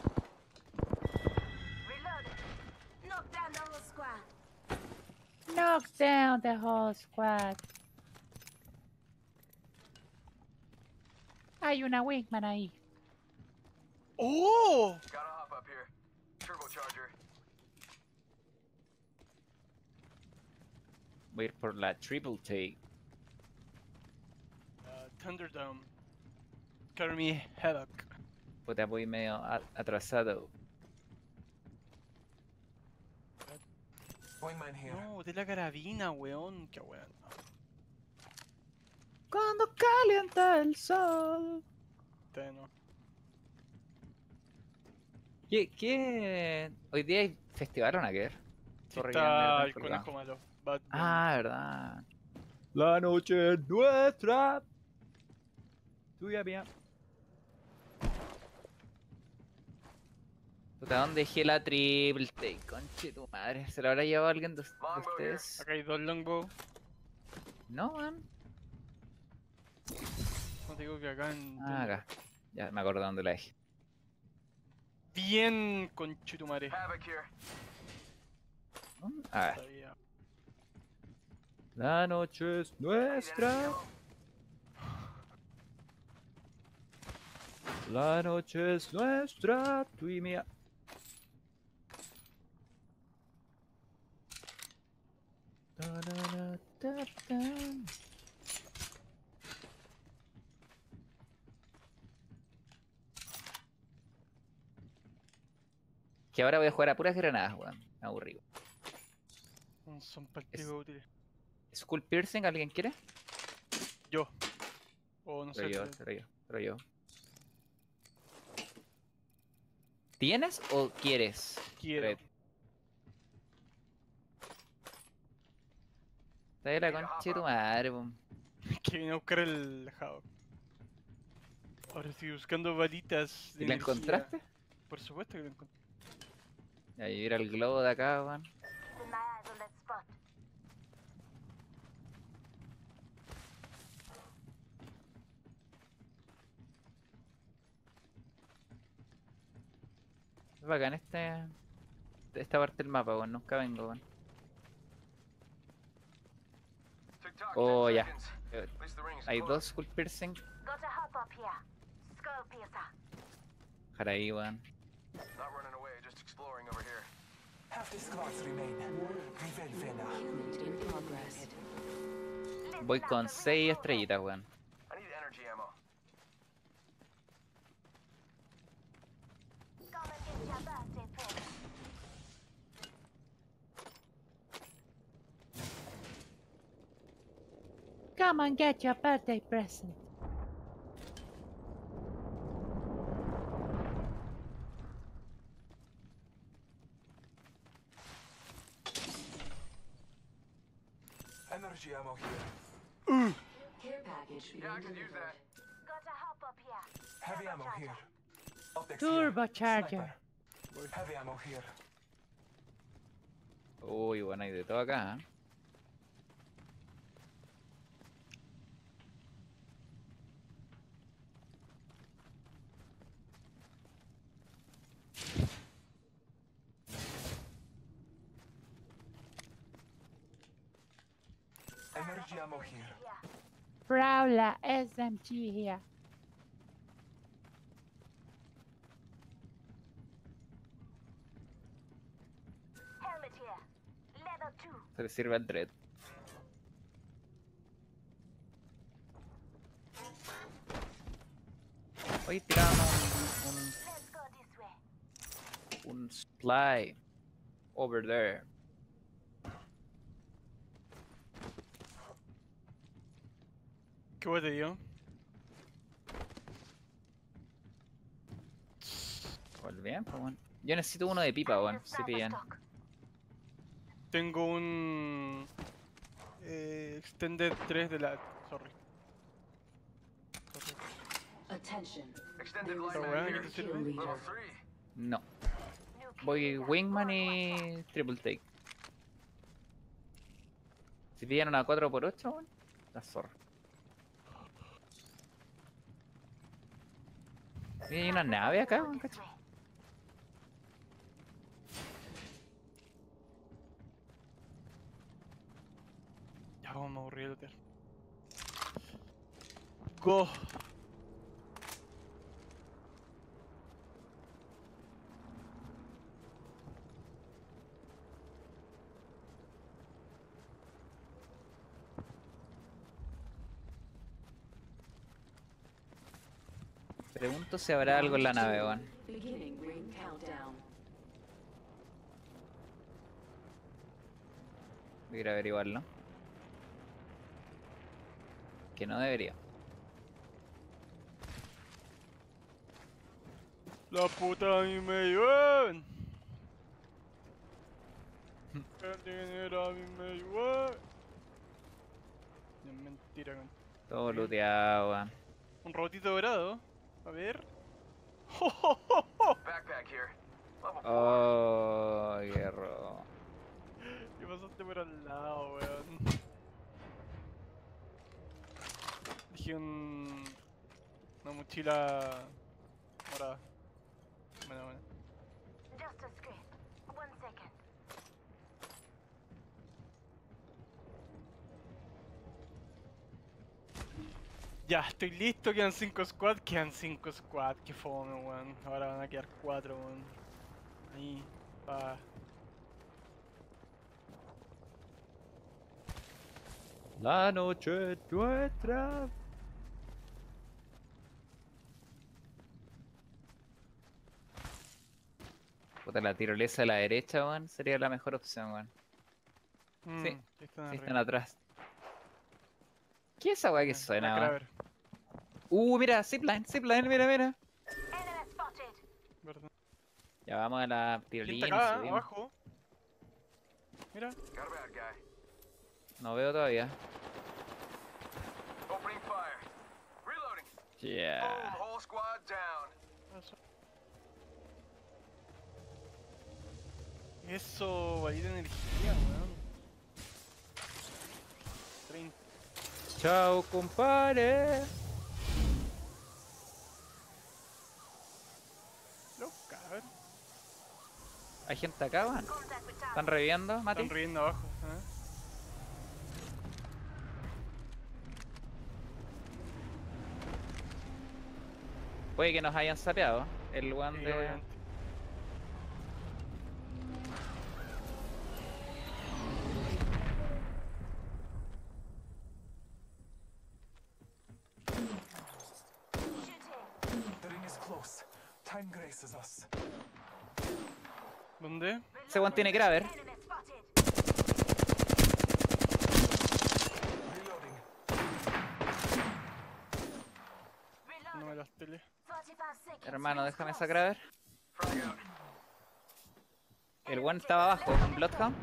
Speaker 9: Reload. Knock down the whole squad.
Speaker 8: Knock down the whole squad. Hay una Wingman ahí.
Speaker 2: ¡Oh!
Speaker 7: Gotta hop up here. Turbocharger.
Speaker 1: Voy a ir por la triple take.
Speaker 2: Thunderdome. Carry Haddock.
Speaker 1: Puta, voy medio atrasado.
Speaker 6: Wingman here.
Speaker 2: No, de la carabina, weón. Qué weón.
Speaker 1: Cuando calienta el sol.
Speaker 2: Este no.
Speaker 1: ¿Qué? ¿Hoy día hay festival o nada que ver?
Speaker 2: Sí,
Speaker 1: Sorry,
Speaker 2: está
Speaker 1: ya me
Speaker 2: el
Speaker 1: acordaba.
Speaker 2: conejo malo. Bad Bunny.
Speaker 1: Ah, verdad. La noche es nuestra. Tuya, mía. Puta, ¿dónde dejé la triple take? Conche tu madre. ¿Se la habrá llevado alguien de ustedes?
Speaker 2: Acá hay dos longbow.
Speaker 1: No, man.
Speaker 2: No te digo que acá en.
Speaker 1: Ah, acá. Ya me acuerdo dónde la dejé.
Speaker 2: Bien, conchetumare.
Speaker 7: Havoc here.
Speaker 1: A ver.
Speaker 2: Sabía.
Speaker 1: La noche es nuestra. La noche es nuestra, tú y mía. Ta-na-na-ta-ta. Que ahora voy a jugar a puras granadas, weón. Aburrido.
Speaker 2: Son prácticos útiles.
Speaker 1: Skull Piercing, ¿alguien quiere?
Speaker 2: Yo. O no sé.
Speaker 1: Pero yo. ¿Tienes o quieres?
Speaker 2: Quiero.
Speaker 1: Red. Está de la concha de tu madre, po.
Speaker 2: Que vine a buscar el Haddock. Ahora estoy buscando balitas. de
Speaker 1: ¿Y la
Speaker 2: energía.
Speaker 1: encontraste?
Speaker 2: Por supuesto que lo encontré.
Speaker 1: Ya ir al globo de acá, weón.
Speaker 4: Keeping my eyes on that spot.
Speaker 1: Es bacán esta parte del mapa, weón. Nunca vengo, weón.
Speaker 7: Tick-tock,
Speaker 1: Oh,
Speaker 7: 10
Speaker 1: ya.
Speaker 7: seconds. At least the ring's
Speaker 1: Hay
Speaker 7: close.
Speaker 1: dos skull piercing.
Speaker 4: Gotta hop up here. Skull piercer.
Speaker 1: Dejar ahí, weón.
Speaker 7: Not running away, just exploring over here.
Speaker 6: Half the squads remain. Rivel Vena.
Speaker 5: Kill lead in progress.
Speaker 1: Voy con 6 estrellitas, weón.
Speaker 7: I need energy ammo.
Speaker 4: Come and get your birthday present.
Speaker 8: Come and get your birthday present.
Speaker 6: Energy ammo here.
Speaker 5: Care package being
Speaker 7: Yeah, I could use
Speaker 5: delivered.
Speaker 7: that.
Speaker 4: Gotta hop up here.
Speaker 6: Heavy ammo here. Optics
Speaker 8: Turbocharger.
Speaker 6: here. Sniper. Heavy ammo here.
Speaker 1: Uy, bueno, hay de todo acá, ¿eh?
Speaker 6: Energy ammo here.
Speaker 4: Yeah.
Speaker 8: Prowler SMG here.
Speaker 4: Helmet here. Level 2.
Speaker 1: Se le sirve al dread. Hoy tiramos
Speaker 4: Let's go this way.
Speaker 1: un supply over there.
Speaker 2: ¿Qué voy te dio?
Speaker 1: Pues bien, pues bueno. Yo necesito uno de pipa, weón. Si
Speaker 4: Sniper
Speaker 1: pillan.
Speaker 4: stock.
Speaker 2: Tengo un... Extended 3 de la... Sorry.
Speaker 5: Attention.
Speaker 7: Extended
Speaker 5: There is
Speaker 7: light
Speaker 2: Pero
Speaker 7: mag
Speaker 2: bueno,
Speaker 7: here.
Speaker 2: ¿qué te
Speaker 5: kill
Speaker 2: sirve?
Speaker 5: leader.
Speaker 7: Level 3.
Speaker 1: No.
Speaker 4: New kill
Speaker 1: Voy
Speaker 4: leader.
Speaker 1: Wingman
Speaker 4: Going
Speaker 1: y Triple Take. Si pillan una 4x8, weón. La zorra. Y hay una nave acá, weón,
Speaker 4: this
Speaker 1: cacho.
Speaker 4: way.
Speaker 2: Ya como me aburrí de lootear. Go.
Speaker 1: Pregunto si habrá algo en la nave, weón.
Speaker 5: Beginning ring countdown.
Speaker 1: Voy a ir a averiguarlo. Que no debería.
Speaker 2: La puta a mí me llueven. El dinero a mí me llueve. Es mentira, con
Speaker 1: Todo looteado, weón.
Speaker 2: un robotito dorado. A ver.
Speaker 7: Backpack here. Level 4.
Speaker 1: Oh, hierro.
Speaker 2: ¿Qué pasaste por al lado, weón? Dije una mochila morada. Bueno.
Speaker 4: Just a script. 1 second.
Speaker 2: Ya, estoy listo, quedan 5 squad, qué fome, weón. Ahora van a quedar 4, weón. Ahí, pa.
Speaker 1: La noche es nuestra. Puta, la tirolesa a la derecha, weón, sería la mejor opción, weón. Sí,
Speaker 2: Ahí están
Speaker 1: Sí,
Speaker 2: arriba.
Speaker 1: están atrás. ¿Qué es esa weá que
Speaker 2: La
Speaker 1: suena, weón?
Speaker 2: Kraber,
Speaker 1: Mira, zipline, mira, mira.
Speaker 4: Enemy spotted.
Speaker 2: ¿verdad?
Speaker 1: Ya vamos a la
Speaker 2: ¿Quién
Speaker 1: tirolina.
Speaker 2: está acá,
Speaker 1: subimos.
Speaker 2: abajo? Mira.
Speaker 7: Got a bad guy.
Speaker 1: No veo todavía.
Speaker 7: Opening fire. Reloading.
Speaker 1: Yeah.
Speaker 7: Boom, whole squad down.
Speaker 2: Eso. Eso, valida energía, weón. 30.
Speaker 1: Chao, compadre.
Speaker 2: Los cabros.
Speaker 1: Hay gente acá, weón.
Speaker 4: Contact with
Speaker 1: ¿Están reviviendo, Mati?
Speaker 2: Están riendo abajo, ¿eh?
Speaker 1: Puede que nos hayan sapeado. El weón
Speaker 2: Sí,
Speaker 1: de...
Speaker 2: obviamente.
Speaker 6: The ring is close. Time graces us.
Speaker 2: ¿Dónde?
Speaker 1: Ese weón tiene Graver.
Speaker 4: enemy spotted.
Speaker 6: Reloading.
Speaker 2: No me las tele.
Speaker 4: 45 seconds.
Speaker 1: Hermano, déjame esa Graver.
Speaker 7: Frag out.
Speaker 1: El weón estaba abajo, un Bloodhound.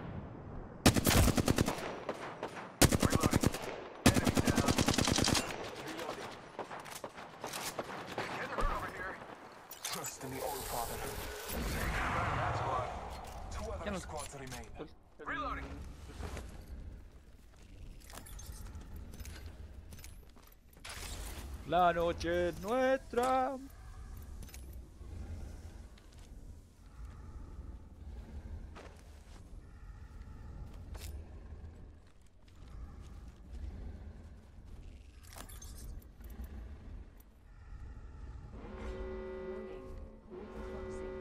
Speaker 7: Reloading. Enemy down.
Speaker 6: Reloading.
Speaker 7: Getting hurt over here.
Speaker 6: Trust in the All Father.
Speaker 7: That squad.
Speaker 6: Two
Speaker 1: Ya no-
Speaker 6: other squads remain.
Speaker 7: Reloading.
Speaker 1: La noche es nuestra.
Speaker 5: Warning. Ring closing.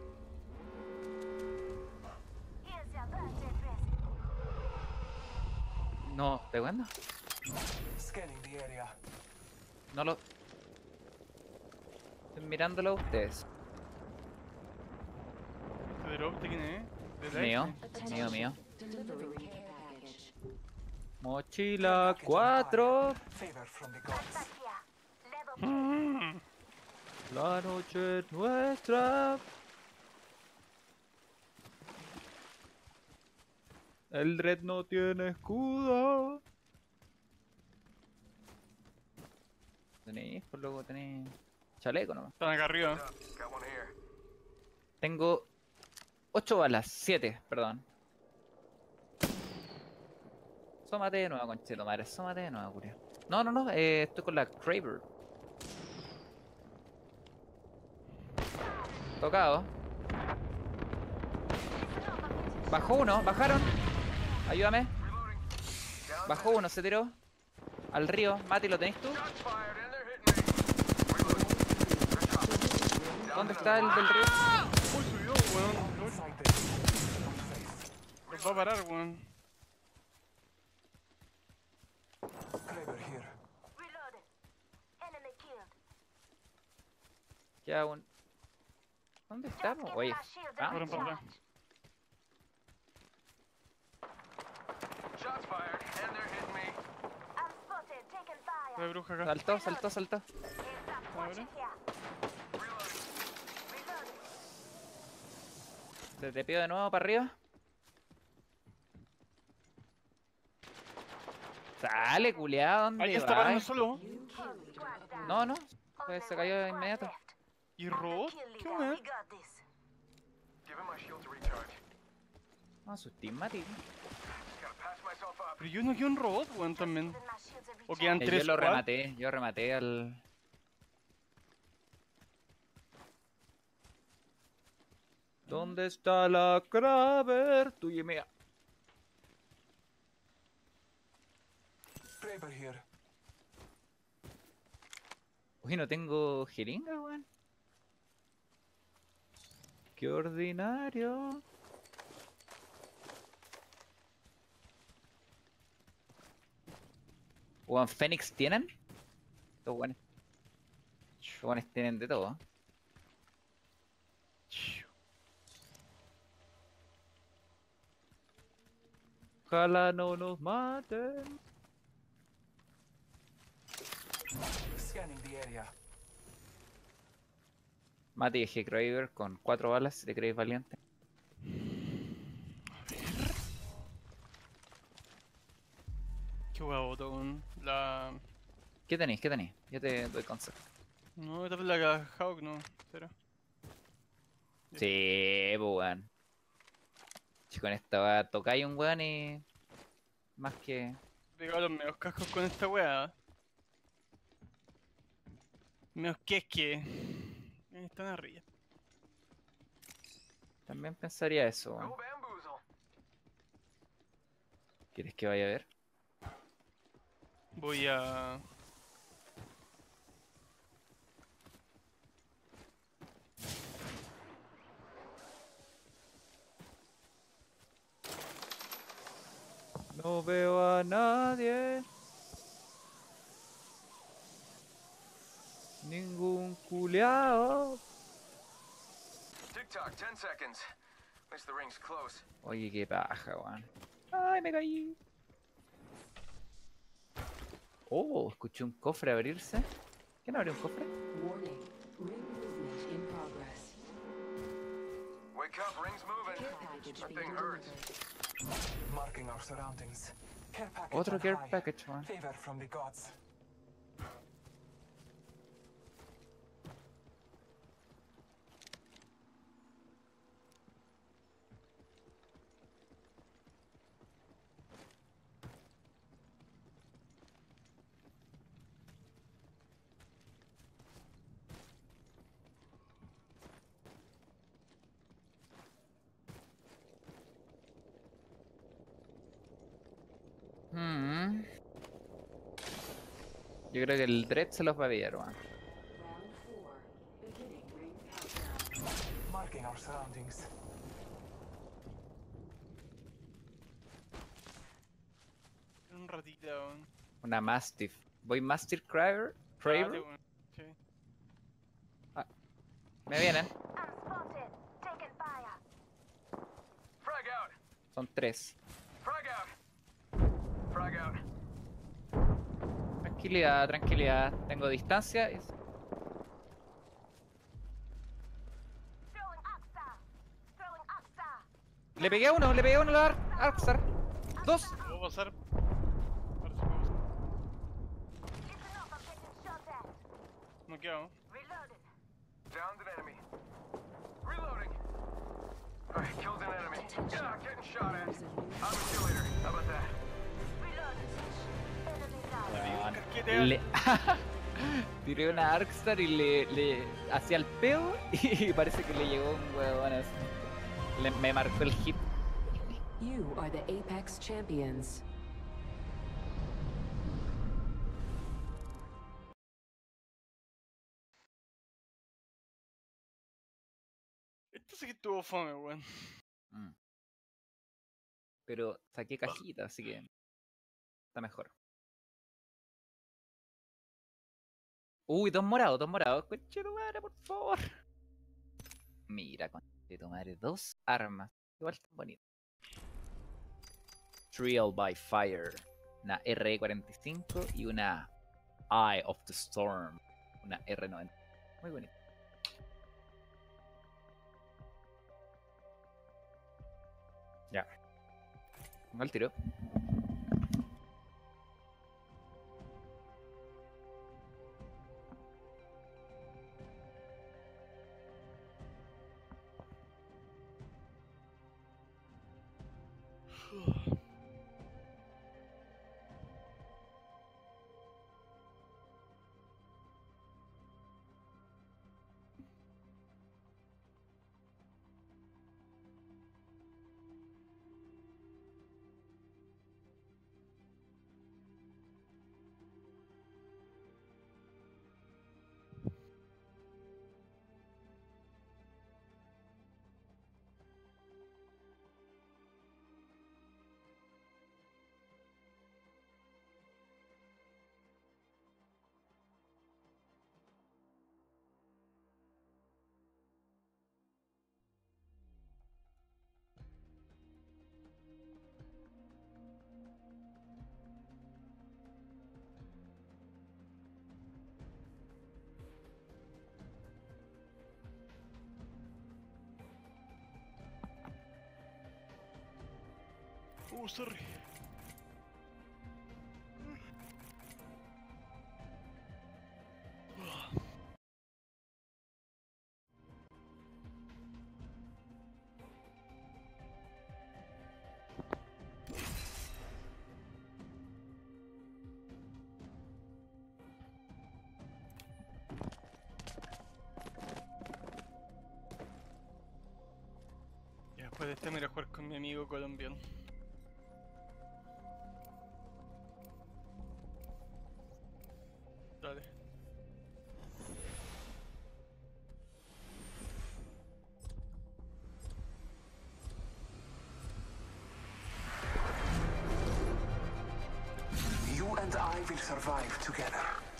Speaker 4: Here's your birthday present.
Speaker 1: No, ¿te cuento?
Speaker 6: Scanning the area.
Speaker 1: No lo... Estoy mirándolo a ustedes.
Speaker 2: ¿Este drop de quién es? ¿De
Speaker 1: Mío,
Speaker 2: Lightning?
Speaker 1: mío.
Speaker 5: Delivering care package.
Speaker 1: Mochila
Speaker 6: Package on
Speaker 1: 4.
Speaker 6: fire. Favor from the gods.
Speaker 4: Back here. Level 3.
Speaker 1: La noche es nuestra. El red no tiene escudo. Tenéis, por luego tenéis chaleco nomás.
Speaker 2: Están acá arriba.
Speaker 7: Got one here.
Speaker 1: Tengo 8 balas, 7, perdón. Sómate de nuevo, conchito madre, sómate de nuevo, curio. No, no, no, estoy con la Kraber. Tocado. Bajó uno, bajaron. Ayúdame.
Speaker 7: Reloading. Down.
Speaker 1: Bajó uno, se tiró. Al río. Mati, ¿lo tenés tú?
Speaker 7: Shots fired and they're hitting me. Reloading. They're shot. Down
Speaker 1: ¿Dónde
Speaker 7: to
Speaker 1: está el del río?
Speaker 2: Uy, subió, weón.
Speaker 6: Inside this.
Speaker 2: Los va a parar, weón.
Speaker 6: Kraber here.
Speaker 4: Reloaded. Enemy killed.
Speaker 1: Queda un... ¿Dónde
Speaker 4: Just
Speaker 1: estamos?
Speaker 4: give
Speaker 1: Oye.
Speaker 4: my shields
Speaker 1: Ah,
Speaker 4: a
Speaker 2: Fueron para acá.
Speaker 4: recharge.
Speaker 7: Shots fired and they're hitting me.
Speaker 4: I'm spotted. Taking
Speaker 2: Hay
Speaker 4: fire.
Speaker 2: bruja acá.
Speaker 1: saltó, saltó, saltó.
Speaker 4: Heads up. Watch it here.
Speaker 7: Reloading.
Speaker 4: Reloaded.
Speaker 1: Se te pido de nuevo para arriba. Sale, culiado, ¿dónde
Speaker 2: Alguien está parando
Speaker 1: vas?
Speaker 2: solo.
Speaker 4: Squad down.
Speaker 1: No, no. Pues
Speaker 4: Only
Speaker 1: se cayó
Speaker 4: one
Speaker 1: de
Speaker 4: squad
Speaker 1: inmediato.
Speaker 4: left.
Speaker 2: ¿Y
Speaker 4: I'm the
Speaker 2: robot?
Speaker 4: kill
Speaker 2: ¿Qué
Speaker 4: leader.
Speaker 2: weón?
Speaker 4: We got this.
Speaker 7: Give him my shield to recharge.
Speaker 1: No, asusté, Mati.
Speaker 7: Just gotta patch myself up.
Speaker 2: Pero yo no quiero un robot, weón, también.
Speaker 4: Giving my shields a
Speaker 2: O
Speaker 4: recharge.
Speaker 2: quedan
Speaker 1: Yo
Speaker 2: 3
Speaker 1: lo
Speaker 2: squad.
Speaker 1: rematé, yo rematé al... ¿Dónde está la Kraber? Tuya y mía.
Speaker 6: Kraber here.
Speaker 1: Uy, no tengo jeringa, weón. Qué ordinario. Weón, Fénix tienen. Estos weones. Estos weones tienen de todo. Ojalá no nos maten.
Speaker 6: Scanning the area.
Speaker 1: Mati dejé Kraber con 4 balas si te crees valiente.
Speaker 2: Qué huevoto, weón. La...
Speaker 1: ¿Qué tenéis? ¿Qué tenéis? Yo te doy consejo.
Speaker 2: No, esta es la Hawk, no. Cero.
Speaker 1: Sí, pues weón. Si con esta weá tocáis un weón y. Más que.
Speaker 2: Pegado los medios cascos con esta weá. Menos que es que. Están arriba.
Speaker 1: También pensaría eso, weón.
Speaker 7: Go bamboozle.
Speaker 1: ¿Quieres que vaya a ver?
Speaker 2: Voy a.
Speaker 1: No veo a nadie. Ningún culiao.
Speaker 7: Tick-tock, 10 seconds. At least the ring's close.
Speaker 1: Oye, qué paja, weón. Ay, me caí. Oh, escuché un cofre abrirse. ¿Quién abrió un cofre?
Speaker 5: Warning. Ring movement in progress.
Speaker 7: Wake up, ring's moving.
Speaker 5: Care package
Speaker 7: That
Speaker 5: being
Speaker 7: thing hurts.
Speaker 5: delivered.
Speaker 6: Marking our surroundings. Care package
Speaker 1: Otro
Speaker 6: on
Speaker 1: care
Speaker 6: high.
Speaker 1: package, weón.
Speaker 6: Favor from the gods.
Speaker 1: Mm. Yo creo que el Dread se los va a pillar, weón.
Speaker 5: Round 4. Beginning ring countdown.
Speaker 6: Marking our surroundings.
Speaker 2: Un ratito, weón.
Speaker 1: Una Mastiff. Voy Mastiff Craver.
Speaker 2: Dale,
Speaker 1: Craver.
Speaker 2: weón. Sí.
Speaker 1: Me vienen.
Speaker 4: I'm spotted. Taking fire.
Speaker 7: Frag out.
Speaker 1: Son 3.
Speaker 7: Frag out. Frag out.
Speaker 1: Tranquilidad, tranquilidad. Tengo distancia.
Speaker 4: Throwing Oxa. Throwing Oxa.
Speaker 1: Le pegué a uno a Arkstar. 2.
Speaker 2: ¿Puedo pasar? Ahora sí puedo pasar.
Speaker 4: Listen up, I'm getting shot at.
Speaker 2: No quedo.
Speaker 4: Reloading.
Speaker 7: Downed an enemy. Reloading. Alright, killed an enemy. Yeah, getting shot at. I'm a kill leader. How about that?
Speaker 4: Reloading. Enemy down.
Speaker 1: Weón,
Speaker 2: Casquetea.
Speaker 1: le- Tiré una Arkstar y le hacía el peo y parece que le llegó un huevón así. Me marcó el hit.
Speaker 5: You are the Apex champions.
Speaker 2: Esto sí que estuvo fome, weón.
Speaker 1: Mm. Pero saqué cajita, así que está mejor. Uy, dos morados, Conchetumare, por favor. Mira, conchetumare, 2 armas. Igual están bonitas. Trial by Fire. Una R45 y una Eye of the Storm. Una R90. Muy bonita. Ya. Pongo el tiro.
Speaker 2: Sorry. este me iré a jugar con mi amigo colombiano. Dale.
Speaker 6: You and I will survive together.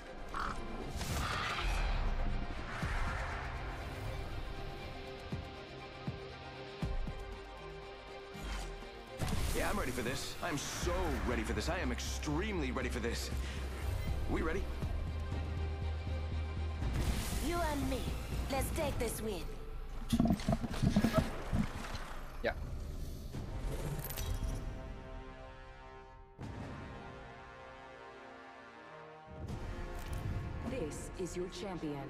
Speaker 7: Yeah, I'm ready for this. I'm so ready for this. I am extremely ready for this. We ready?
Speaker 9: You and me. Let's take this win.
Speaker 1: Ya.
Speaker 5: This is your champion.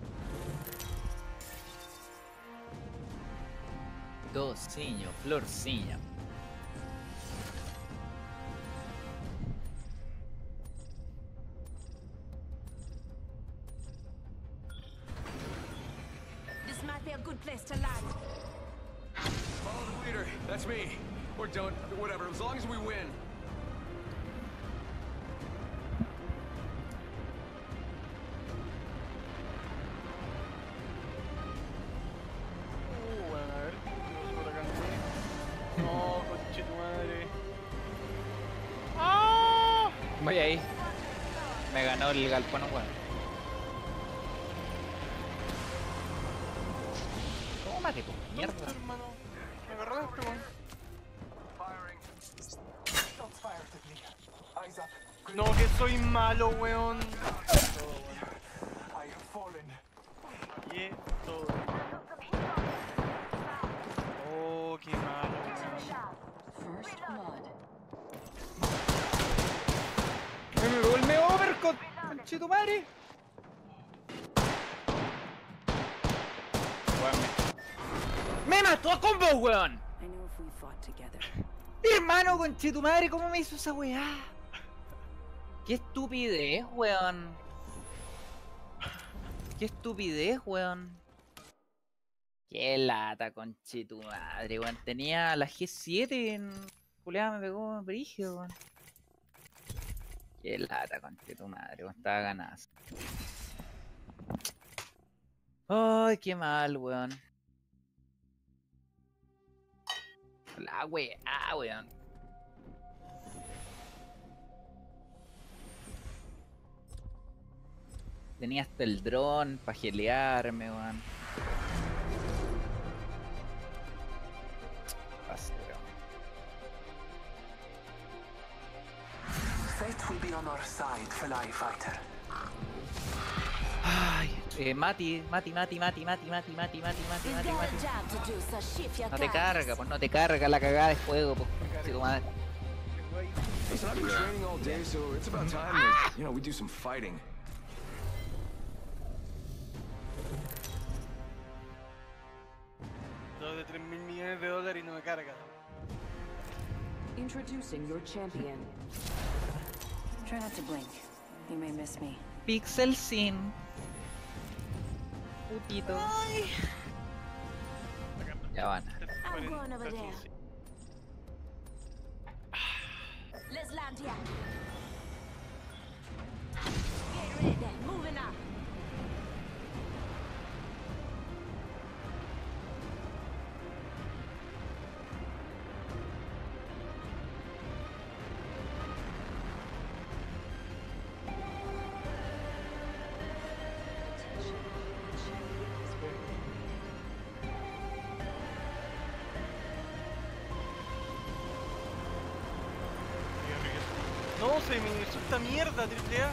Speaker 1: Docinho, florcinha.
Speaker 9: This might be a good place to land.
Speaker 7: Follow the leader. That's me. Or don't. Whatever. As long as we win.
Speaker 2: Bueno, a ver. Vamos por acá. No, conche tu madre. ¡Ah!
Speaker 1: Voy ahí. Me ganó el galpón, weón. Tómate, pues, mierda.
Speaker 2: Hermano, me agarraste, weón.
Speaker 6: Firing. Shots fired at me. Eyes up.
Speaker 2: No, que soy malo, weón.
Speaker 6: I have fallen.
Speaker 2: Fallé todo. Oh, qué malo, weón.
Speaker 5: First blood.
Speaker 1: Me pegó el medio overcut. Conchito madre. Weón, me mató a combo, weón.
Speaker 5: I know if we fought together.
Speaker 1: Hermano, conchito madre, ¿cómo me hizo esa weá? Qué estupidez, weón. Qué estupidez, weón. Qué lata, conchito madre, weón. Tenía la G7 en... Julián me pegó brígido, weón. Qué lata, conchito madre, weón. Estaba ganazo. Ay, qué mal, weón. La weá, weón. Tenía hasta el dron para gelearme, weón. Basura.
Speaker 6: Fate will be on our side, Fly Fighter.
Speaker 1: Ay, Mati.
Speaker 9: We've got a job to do, so shift your
Speaker 1: No te
Speaker 9: guns.
Speaker 1: carga, pues no te carga la cagada de juego, pues. Conchito madre.
Speaker 7: Listen, I've been training all day, so it's about time that, we do some fighting.
Speaker 2: Dos de 3.000 millones de dólares y no me carga.
Speaker 5: Introducing your champion. Try not to blink. You may miss me.
Speaker 1: Pixel Sin. Putito. Ya van.
Speaker 9: I'm going over there. Let's land here. Get ready, moving up.
Speaker 2: No, se me hizo esta mierda, triple A.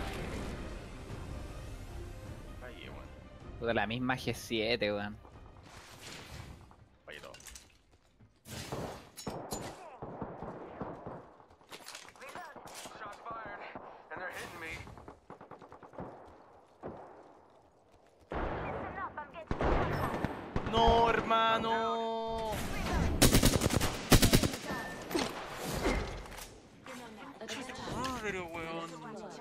Speaker 2: Fallé, weón.
Speaker 1: Puta, la misma G7, weón.
Speaker 2: Fallé todo.
Speaker 7: Shots fired, and they're hitting me.
Speaker 4: Listen up, I'm getting shot.
Speaker 2: No, hermano. Madre, weón.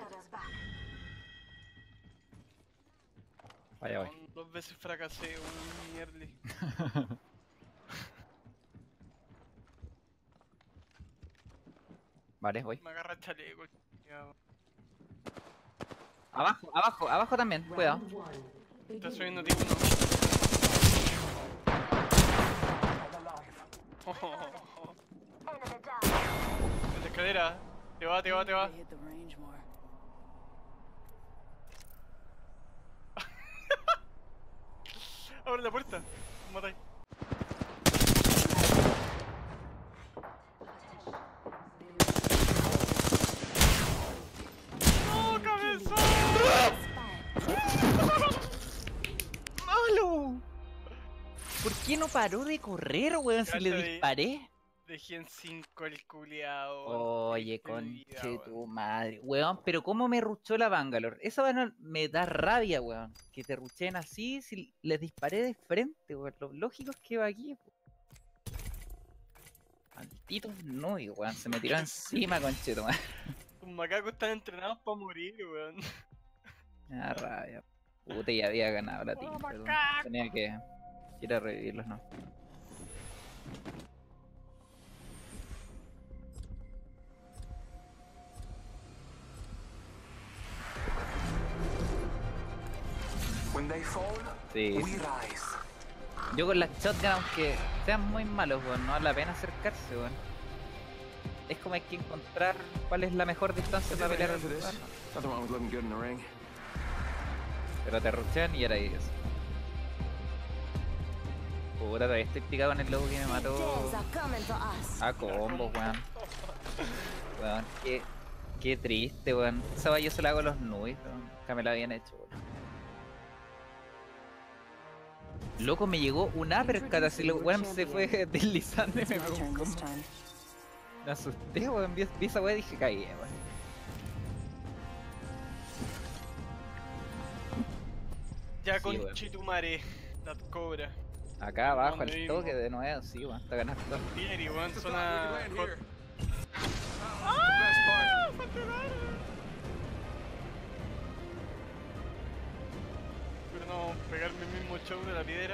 Speaker 1: Vaya, voy.
Speaker 2: Dos veces fracasé, weón, mierda.
Speaker 1: Vale, voy.
Speaker 2: Me agarra el chaleco. Ya.
Speaker 1: Abajo, abajo, abajo también, cuidado.
Speaker 2: Está subiendo tipo uno.
Speaker 4: Enemy down.
Speaker 2: En la escalera. Te va.
Speaker 5: Hit the range more.
Speaker 2: Abre la puerta. Mata ahí. ¡No, cabeza!
Speaker 1: ¡Malo! ¿Por qué no paró de correr, weón? Si le
Speaker 2: Gracias,
Speaker 1: disparé.
Speaker 2: Dejé en 5 el culiao.
Speaker 1: Oye,
Speaker 2: Triste vida,
Speaker 1: conche
Speaker 2: weón.
Speaker 1: tu madre. Weón, pero cómo me ruchó la Bangalore. Esa weón me da rabia, weón. Que te ruchen así si les disparé de frente, weón. Lo lógico es que va aquí, weón. Malditos no, weón. Se me tiró encima, conche tu madre.
Speaker 2: Tus macacos están entrenados para morir, weón.
Speaker 1: Me da rabia. Puta, ya había ganado la team, perdón. Tenía que ir a revivirlos, ¿no?
Speaker 6: When they fall,
Speaker 1: Sí.
Speaker 6: we rise.
Speaker 1: Yo con las shotgun, aunque sean muy malos, weón, no vale la pena acercarse, weón. Es como hay que encontrar cuál es la mejor distancia para pelear al rival, ¿no?
Speaker 6: Nothing wrong with looking good in the ring.
Speaker 1: Pero te rushean y era eso. Puta, todavía estoy picado en el lobo que me
Speaker 9: Deads
Speaker 1: mató
Speaker 9: are coming for us.
Speaker 1: a combo, weón. Weón, qué triste, weón. Esa va yo se la hago a los nubes, weón. Que me la habían hecho, weón. Loco, me llegó un uppercut así, lo weón se fue deslizando y me
Speaker 5: It's my
Speaker 1: pegó un
Speaker 5: turn this
Speaker 1: combo.
Speaker 5: time.
Speaker 1: Me asusté, weón. Vi esa weá y dije, caí, weón.
Speaker 2: Ya
Speaker 1: Sí, weón.
Speaker 2: conchetumare. La cobra.
Speaker 1: Acá abajo,
Speaker 2: ¿Dónde
Speaker 1: el
Speaker 2: vimos?
Speaker 1: toque de nuevo, sí, weón. Está ganando.
Speaker 2: Pieri, weón, zona hot.
Speaker 7: Best part.
Speaker 2: Pero no pegarme el mismo show de la piedra.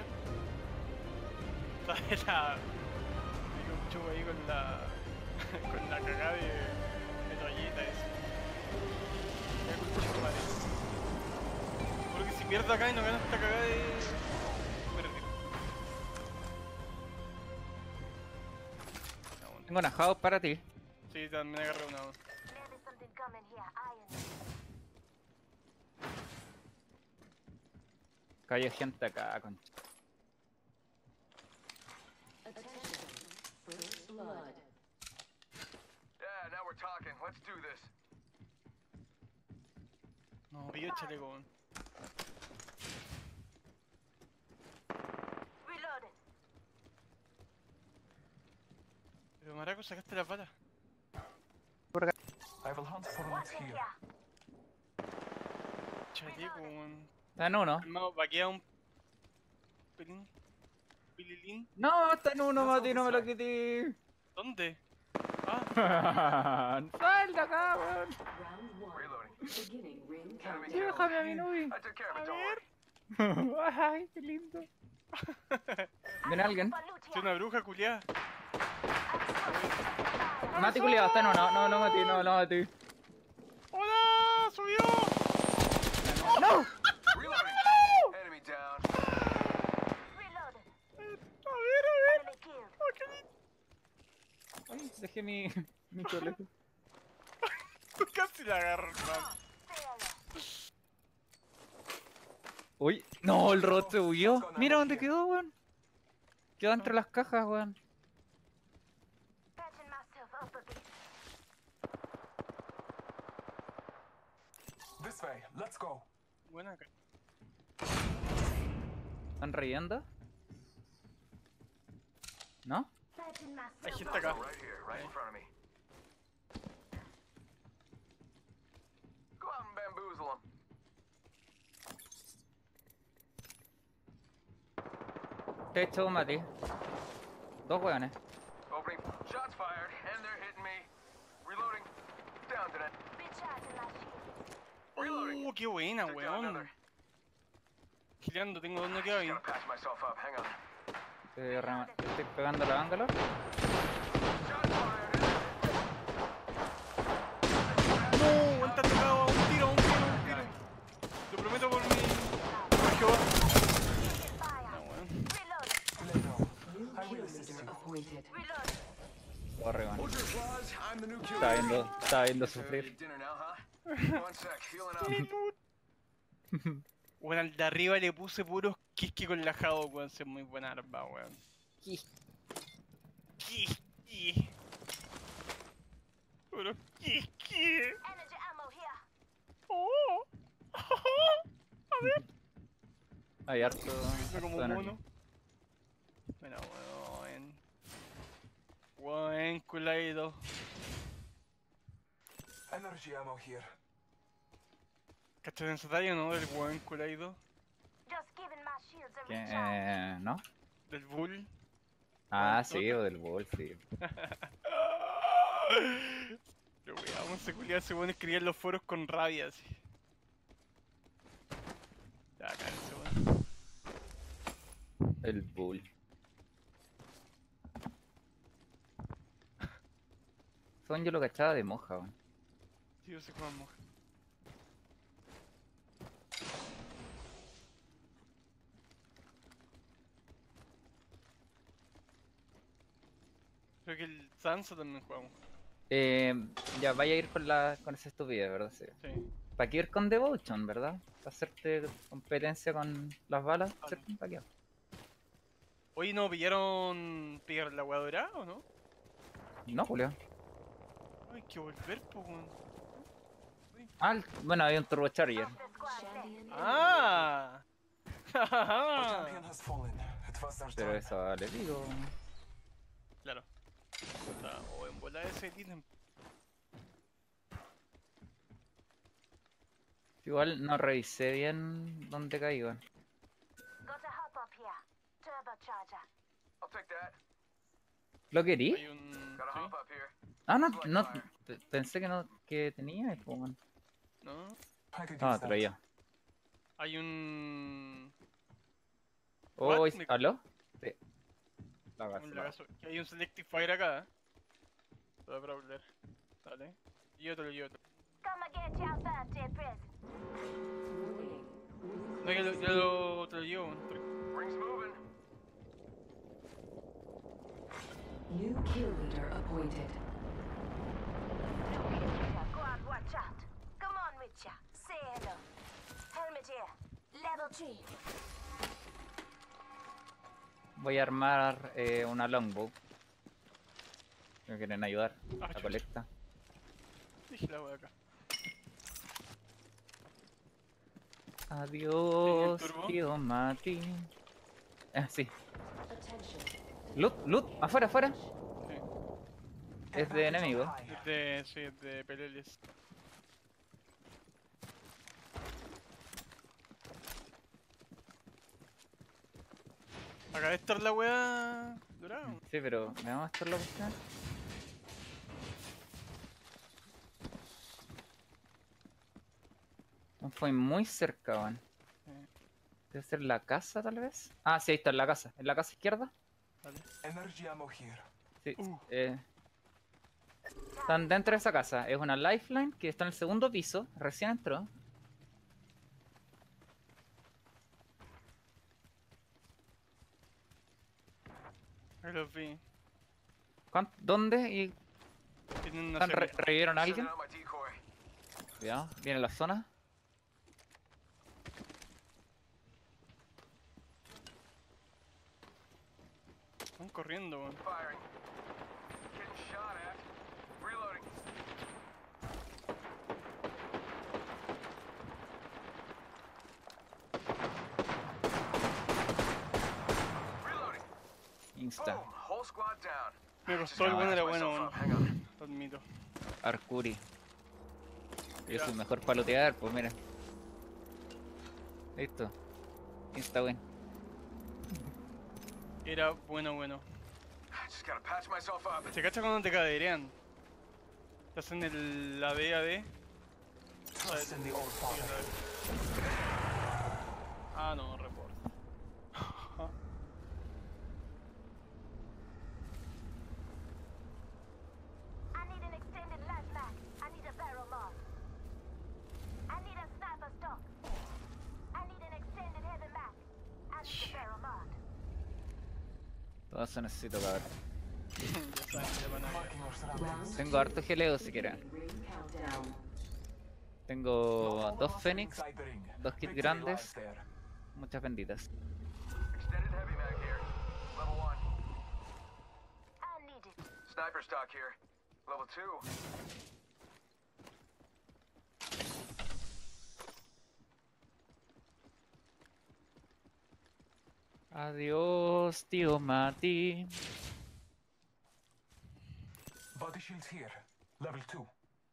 Speaker 2: ¿Sabes la? Hay un show ahí con la. con la cagada de toallita esa. Ya conchetumare. Porque si pierdo acá y no gano esta cagada de. Perdí. Ya, bueno.
Speaker 1: Tengo una house para ti.
Speaker 2: Sí, también agarré una.
Speaker 4: Maybe something coming here. Iron.
Speaker 1: Cayó gente acá, concha.
Speaker 7: Yeah, now we're talking. Let's do this.
Speaker 2: No, pillo el chaleco, weón.
Speaker 4: Reloading.
Speaker 2: Pero Maraco, sacaste las balas.
Speaker 6: I will hunt for loot
Speaker 4: Watch it
Speaker 6: here.
Speaker 4: here.
Speaker 2: Chaleco, weón.
Speaker 1: Está en uno.
Speaker 2: Hermano, vaquea un pelín. Pililín.
Speaker 1: No, está en uno, Mati, no me lo quité.
Speaker 2: ¿Dónde? Ah,
Speaker 1: Sal de acá, weón.
Speaker 7: Reloading. Enemy
Speaker 1: Déjame a mi nubi.
Speaker 7: I took care of it, don't worry.
Speaker 1: Ay, qué lindo. ¿Viene alguien?
Speaker 4: For loot
Speaker 2: soy
Speaker 4: here.
Speaker 2: una bruja culiada.
Speaker 1: Mati culiado, está en uno. No, no, Mati, no, Mati.
Speaker 2: ¡Hola! ¡Subió!
Speaker 1: ¡No!
Speaker 7: Reloading. Enemy down.
Speaker 4: Reloading.
Speaker 2: A ver.
Speaker 4: Enemy killed.
Speaker 2: Oh, qué lindo.
Speaker 1: Ay, dejé mi chaleco.
Speaker 2: Casi la agarro, hermano.
Speaker 4: Fearless.
Speaker 1: Uy, no, el robot se huyó. Mira dónde quedó, weón. Quedó entre las cajas, weón.
Speaker 4: Patching myself up a bit.
Speaker 6: This way, let's go.
Speaker 2: Buena acá.
Speaker 1: ¿Están riendo? ¿No?
Speaker 4: Patching
Speaker 2: Hay
Speaker 4: myself
Speaker 2: gente acá.
Speaker 7: Right here, right in front of me. Go out and bamboozle them.
Speaker 1: Te he hecho un Mati. Dos weones.
Speaker 7: Opening. Shots fired, and they're hitting me. Reloading. Down to that.
Speaker 4: recharging my shield.
Speaker 7: Reloading.
Speaker 2: ¡Qué buena,
Speaker 7: Took down
Speaker 2: weón!
Speaker 7: another.
Speaker 2: Gileando, tengo dos noqueados ahí.
Speaker 7: Gotta patch myself up. Hang on.
Speaker 1: Estoy pegando la Bangalore.
Speaker 7: Shots fired.
Speaker 6: I'm the new kill.
Speaker 1: Estaba viendo
Speaker 7: Guess I owe you
Speaker 1: sufrir.
Speaker 7: dinner now, huh? One sec, healing up.
Speaker 2: Bueno, al de arriba le puse puros quisque con la Jado, weón. Es muy buena arma, weón. Quisque. Puros quisque.
Speaker 4: Energy ammo here.
Speaker 2: Oh. A ver.
Speaker 1: Hay harto.
Speaker 2: Hizo como
Speaker 1: harto
Speaker 2: mono. Bueno, weón. Weón, culadito.
Speaker 6: Energy ammo here.
Speaker 2: ¿Cachai en esa talla, no? Del weón culadito.
Speaker 4: Just giving my shields a
Speaker 1: ¿Qué?
Speaker 4: recharge.
Speaker 1: ¿No?
Speaker 2: Del bull.
Speaker 1: Ah, sí, o del bol, sí.
Speaker 2: Pero weón, se culiaba ese weón escribía en los foros con rabia, así. Ya, acá ese weón.
Speaker 1: El bull. Son yo lo cachaba de moja, weón.
Speaker 2: Sí, yo sé cómo moja. Creo que el Sansa también jugamos.
Speaker 1: Ya vaya a ir con esa estupidez, ¿verdad? Sí.
Speaker 2: Sí.
Speaker 1: ¿Para qué ir con Devotion, verdad? ¿Para hacerte competencia con las balas?
Speaker 2: Vale.
Speaker 1: ¿Para qué?
Speaker 2: Oye, ¿no pillaron pillar la hueá dorada o no?
Speaker 1: No, Julio.
Speaker 2: Hay que volver, po, weón.
Speaker 1: Bueno, había un turbocharger.
Speaker 4: The squad left.
Speaker 2: ¡Ah!
Speaker 6: Our champion has fallen. It was their
Speaker 1: Pero
Speaker 6: time.
Speaker 1: eso le digo.
Speaker 2: Claro. Puta, o en bola ese ítem.
Speaker 1: Igual no revisé bien dónde caí, weón.
Speaker 4: Got a hop up here. Turbocharger.
Speaker 7: I'll take that.
Speaker 1: ¿Lo querí?
Speaker 2: Hay un...
Speaker 7: Got a
Speaker 2: ¿Sí?
Speaker 7: hop up here.
Speaker 1: Ah, no, pensé que no, que tenía, pues, weón.
Speaker 2: ¿No?
Speaker 6: I could
Speaker 1: No,
Speaker 6: use
Speaker 1: te lo
Speaker 6: that.
Speaker 1: llevo.
Speaker 2: Hay un...
Speaker 1: Oh,
Speaker 2: What?
Speaker 1: ¿aló? Sí. La
Speaker 2: un
Speaker 1: gaso.
Speaker 2: lagazo. Hay un Selective Fire acá, ¿eh? Te voy a brawler. Dale. Llévatelo, llévatelo.
Speaker 4: Come and get your birthday present.
Speaker 2: No, te lo llevo, weón.
Speaker 7: Rings moving.
Speaker 5: New kill leader appointed.
Speaker 4: Go on, watch out. Come on, Witcher. Say hello. Helmet here. Level 3.
Speaker 1: Voy a armar una longbow. ¿Me quieren ayudar?
Speaker 2: Ah,
Speaker 1: La
Speaker 2: chucha.
Speaker 1: colecta.
Speaker 2: Dije la wea acá.
Speaker 1: Adiós,
Speaker 2: turbo?
Speaker 1: tío Martín. Sí.
Speaker 5: Attention.
Speaker 1: Loot, afuera, afuera.
Speaker 2: Sí.
Speaker 1: Es de enemigo.
Speaker 2: Es de... sí, es de peleles. Acá debe estar la wea dorada. weón.
Speaker 1: Sí, pero ¿me vamos a estar la cuestión? Fue muy cerca, weón. Debe ser la casa, tal vez. Ah, sí, ahí está, en la casa izquierda.
Speaker 2: Vale.
Speaker 6: Energy ammo here.
Speaker 1: Sí. Están dentro de esa casa. Es una lifeline que está en el segundo piso. Recién entró.
Speaker 2: Ahí los vi.
Speaker 1: ¿Dónde? ¿Y
Speaker 2: Tienen una serie.
Speaker 1: revivieron a alguien?
Speaker 7: Sending out my decoy.
Speaker 1: Cuidado, viene la zona.
Speaker 2: Están corriendo, weón.
Speaker 7: Firing. Getting shot at. Reloading. Reloading.
Speaker 1: Insta.
Speaker 7: Boom. Whole squad down.
Speaker 2: Me costó el bueno, era bueno,
Speaker 7: Myself
Speaker 2: weón.
Speaker 7: up. Hang on.
Speaker 2: Lo admito.
Speaker 1: Arcuri. Yo soy mejor para lootear, pues mira. Listo. Insta win.
Speaker 2: Era bueno, bueno.
Speaker 7: Just gotta patch myself up.
Speaker 2: ¿Se cacha cuando te caderean? Te hacen el AD.
Speaker 6: Trust in the old father.
Speaker 2: Ah, no, report.
Speaker 4: I need an extended life mag. I need a barrel mag. I need a sniper stock. I need an extended heavy mag. I need a barrel mag.
Speaker 1: Todo eso necesito, cabrón.
Speaker 2: Ya sangre, pana.
Speaker 6: Marking our surroundings.
Speaker 1: Tengo harto geleo si quieren. Tengo dos Fénix,
Speaker 6: Inside the ring.
Speaker 1: dos kits
Speaker 6: Victory
Speaker 1: grandes,
Speaker 6: lies there.
Speaker 1: muchas benditas.
Speaker 7: Extended heavy mag here. Level 1.
Speaker 4: I need it.
Speaker 7: Sniper stock here. Level 2.
Speaker 1: Adiós, tío Mati.
Speaker 6: Body shield here. Level 2.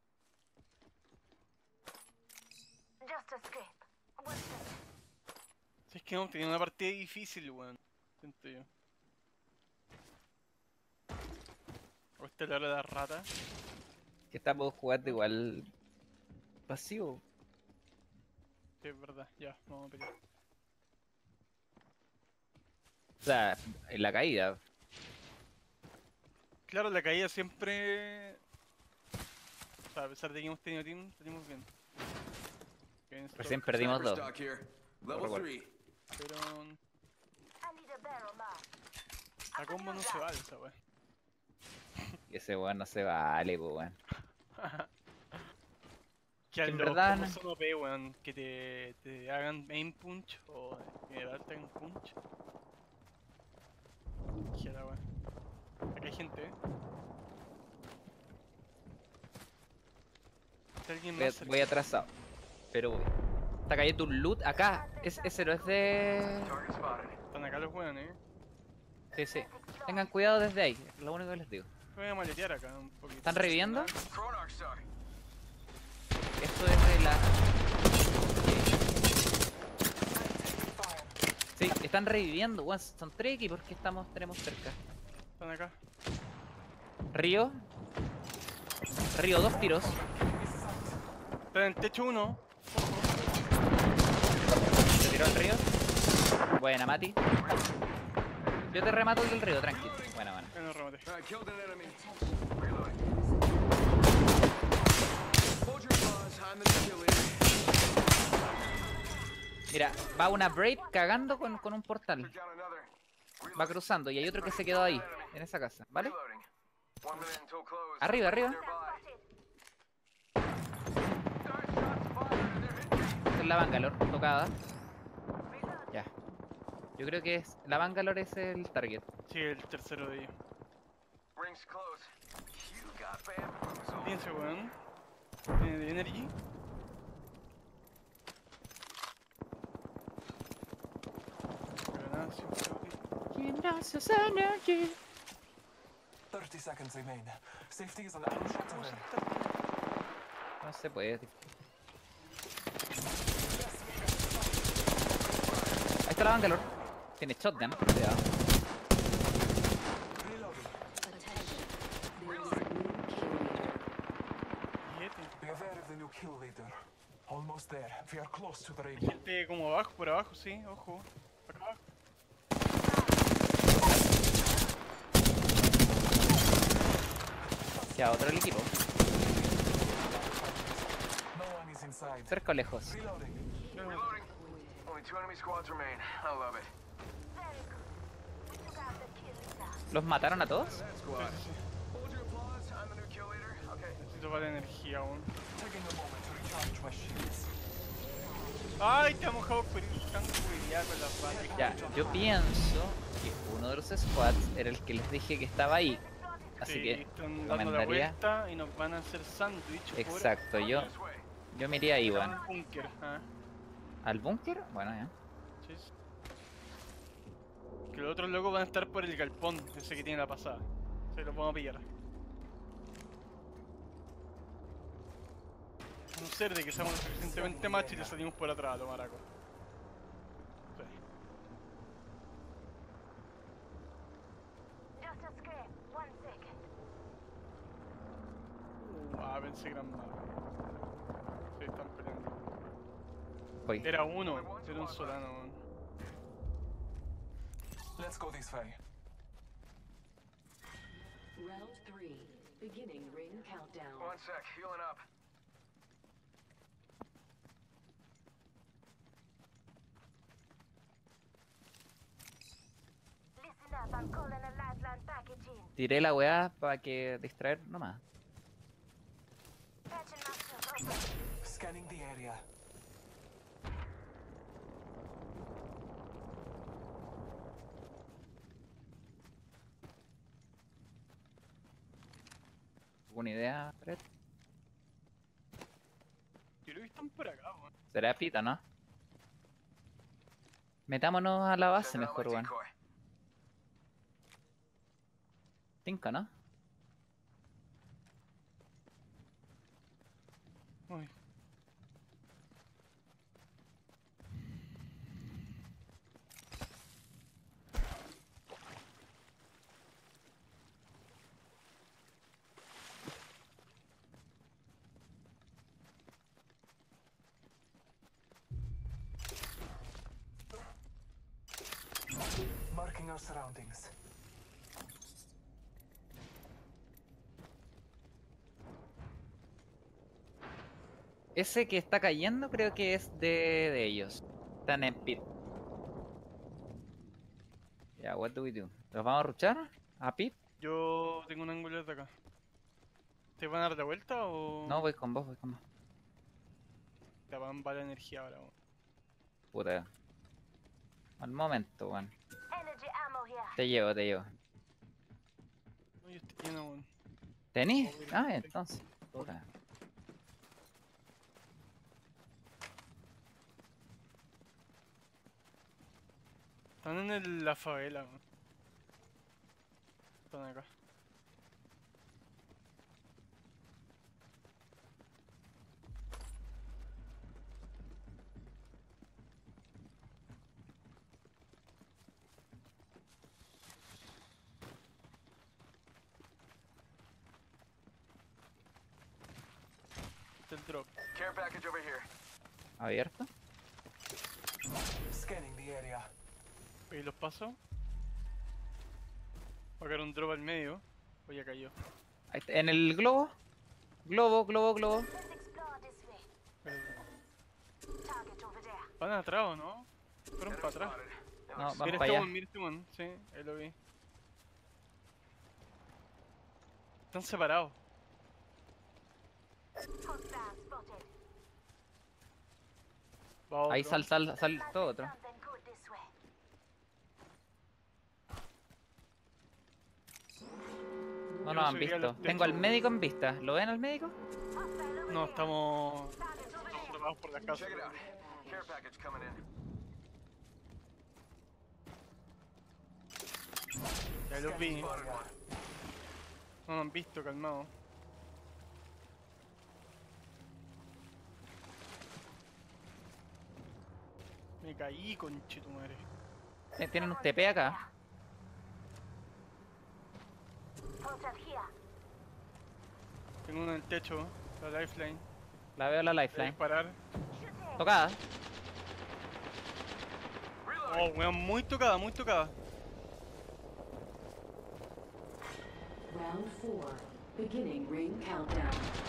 Speaker 4: Just escape. One second.
Speaker 2: Si es que no, tenía una partida difícil, weón. Siento yo. O esta es la hora de la rata.
Speaker 1: Que estamos jugando igual pasivo.
Speaker 2: Sí, es verdad, ya, vamos a pelear.
Speaker 1: O sea, en la caída.
Speaker 2: Claro, la caída siempre. O sea, a pesar de que hemos tenido team, salimos bien. Bien,
Speaker 1: Recién perdimos
Speaker 7: Sniper
Speaker 1: dos.
Speaker 7: stock here. Level
Speaker 1: Recuerdo.
Speaker 7: 3.
Speaker 2: pero
Speaker 4: I need a barrel mark.
Speaker 2: a combo no se vale esa weá.
Speaker 1: Y ese weón no se vale, pues weón.
Speaker 2: Que
Speaker 1: En
Speaker 2: los
Speaker 1: verdad
Speaker 2: combos
Speaker 1: no-
Speaker 2: son OP, weón, que te hagan aim punch o en general te hagan punch. Que la weá. Acá hay gente, ¿Está alguien
Speaker 1: Voy,
Speaker 2: más cerca?
Speaker 1: voy atrasado. Pero voy. Está cayendo un loot acá. Ese no es de.
Speaker 7: Target spotted.
Speaker 2: Están acá los weones,
Speaker 1: Sí, sí. Tengan cuidado desde ahí. Es lo único que les digo.
Speaker 2: Voy a maletear acá un poquito.
Speaker 1: ¿Están reviviendo?
Speaker 7: Throwing arc stock.
Speaker 1: Esto es de la. Sí, están reviviendo, weón. Son 3 equipos que tenemos cerca.
Speaker 2: Están acá.
Speaker 1: Río. Río, 2 tiros.
Speaker 2: Están en techo uno.
Speaker 1: Se tiró al río. Buena, Mati. Yo te remato el del río, tranquilo. Buena, buena.
Speaker 2: Ya no remate.
Speaker 7: Alright, killed an enemy. Reloading. Hold your claws. I'm the new kill leader.
Speaker 1: Mira, va una Braid cagando con un portal.
Speaker 7: Took down another.
Speaker 1: Va cruzando y hay otro que se quedó ahí, en esa casa, ¿vale?
Speaker 7: Reloading. 1 minute until close.
Speaker 1: Arriba, arriba.
Speaker 7: Nearby.
Speaker 4: Spotted.
Speaker 7: Dart shots fired and they're hitting me.
Speaker 1: Esta es la Bangalore, tocada. Ya. Yo creo que es la Bangalore es el target.
Speaker 2: Sí, el tercero de ellos.
Speaker 7: Rings close. You got bamboozled.
Speaker 2: Fíjense, weón. Tiene de energy. Granadas, siempre útil.
Speaker 8: Gymnastics energy.
Speaker 6: 30 seconds remain. Safety is an arrow shot away.
Speaker 1: No se puede. Ahí está la Bangalore. Tiene shotgun. Cuidado.
Speaker 6: Reloading.
Speaker 2: Billete.
Speaker 6: Be aware of the new kill leader. Almost there. We are close to the ring.
Speaker 2: Gente como abajo, por abajo, sí, ojo. Acá abajo.
Speaker 1: Ya, otro el equipo.
Speaker 6: No one is inside.
Speaker 1: Cerca o lejos.
Speaker 6: Reloading.
Speaker 7: Reloading. Only 2 enemy squads remain. I love it.
Speaker 4: Very good. We took out the kill leader.
Speaker 1: ¿Los mataron a todos?
Speaker 7: That squad. Hold your applause. I'm the new kill leader. Okay.
Speaker 2: Necesito para energía aún.
Speaker 6: Taking a moment to recharge my shields.
Speaker 2: Ay, te ha mojado por ir tan cuidado con las balas.
Speaker 1: Ya, yo pienso que uno de los squads era el que les dije que estaba ahí. Así
Speaker 2: Sí,
Speaker 1: que
Speaker 2: están
Speaker 1: lo
Speaker 2: dando la
Speaker 1: mandaría.
Speaker 2: vuelta y nos van a hacer sándwich. por
Speaker 1: Exacto, yo
Speaker 7: This way.
Speaker 1: me iría ahí, weón.
Speaker 2: un búnker. Ah,
Speaker 1: ¿Al búnker? Bueno, ya.
Speaker 2: sí, sí. Que los otros locos van a estar por el galpón, ese que tiene la pasada. Se los vamos a pillar. A no ser de que seamos lo suficientemente machos y le salimos por atrás a tomar agua. Sí.
Speaker 4: Just escape. 1 second.
Speaker 2: Pensé que eran más. Sí, están peleando.
Speaker 1: Voy.
Speaker 2: Era uno, era un solano, weón.
Speaker 6: Let's go this way.
Speaker 5: Round 3. Beginning ring countdown.
Speaker 7: 1 sec. Healing up.
Speaker 4: Listen up. I'm calling a last Contraband packaging.
Speaker 1: Tiré la weá para que distraer nomás.
Speaker 4: Patching myself open.
Speaker 6: Scanning the area.
Speaker 1: ¿Alguna idea, Fred?
Speaker 2: Yo creo que están por acá, weón.
Speaker 1: Será pita, ¿no? Metámonos a la base
Speaker 7: Sending out
Speaker 1: mejor,
Speaker 7: my
Speaker 1: weón.
Speaker 7: decoy.
Speaker 1: Tinca, ¿no?
Speaker 2: Uy.
Speaker 6: Marking our surroundings.
Speaker 1: Ese que está cayendo creo que es de ellos. Están en pit. Ya, what do we do? ¿Los vamos a ruchar? ¿A pit?
Speaker 2: Yo tengo un ángulo de acá. ¿Te van a dar la vuelta o...?
Speaker 1: No, voy con vos, voy con vos.
Speaker 2: Te van a la energía ahora, weón.
Speaker 1: Puta. Al momento, weón.
Speaker 4: Energy ammo here.
Speaker 1: Te llevo, te llevo.
Speaker 2: No, yo estoy lleno, weón.
Speaker 1: ¿Tenís? Ah, entonces. Puta.
Speaker 2: Están en la favela, weón. Están acá. Está el drop.
Speaker 7: Care package over here.
Speaker 1: ¿Abierto?
Speaker 6: Scanning the area.
Speaker 2: Ahí los paso. Va a caer un drop al medio. O ya cayó.
Speaker 1: Ahí está, en el globo. Globo, globo, globo.
Speaker 4: Let's explore this way. Target over there.
Speaker 2: Van atrás, ¿o no? Fueron para atrás.
Speaker 7: Spotted.
Speaker 1: No, vamos
Speaker 2: Mira
Speaker 1: para
Speaker 2: este
Speaker 1: allá.
Speaker 2: one, mira este one. Sí, ahí lo vi. Están separados.
Speaker 4: Hostile spotted.
Speaker 2: Va otro.
Speaker 1: Ahí sal todo otro.
Speaker 4: Something good this way.
Speaker 1: No
Speaker 2: Yo
Speaker 1: nos han
Speaker 2: subí a los
Speaker 1: visto. Tengo al
Speaker 2: techos.
Speaker 1: médico en vista. ¿Lo ven al médico?
Speaker 4: Hostile over
Speaker 2: No,
Speaker 4: here.
Speaker 2: estamos
Speaker 4: Target over there.
Speaker 2: preparados por la casa.
Speaker 7: Check it out. Care package coming in.
Speaker 2: Ya los vi.
Speaker 6: Spotted one.
Speaker 2: No nos han visto, calmado. Me caí, conchetumare.
Speaker 1: Tienen un TP acá.
Speaker 4: Portal here.
Speaker 2: Tengo uno en el techo, la lifeline.
Speaker 1: La veo la
Speaker 2: Voy a
Speaker 1: lifeline.
Speaker 2: disparar.
Speaker 4: Shooting.
Speaker 1: Tocada.
Speaker 2: Oh, weón, muy tocada, muy tocada.
Speaker 5: Round 4. Beginning ring countdown.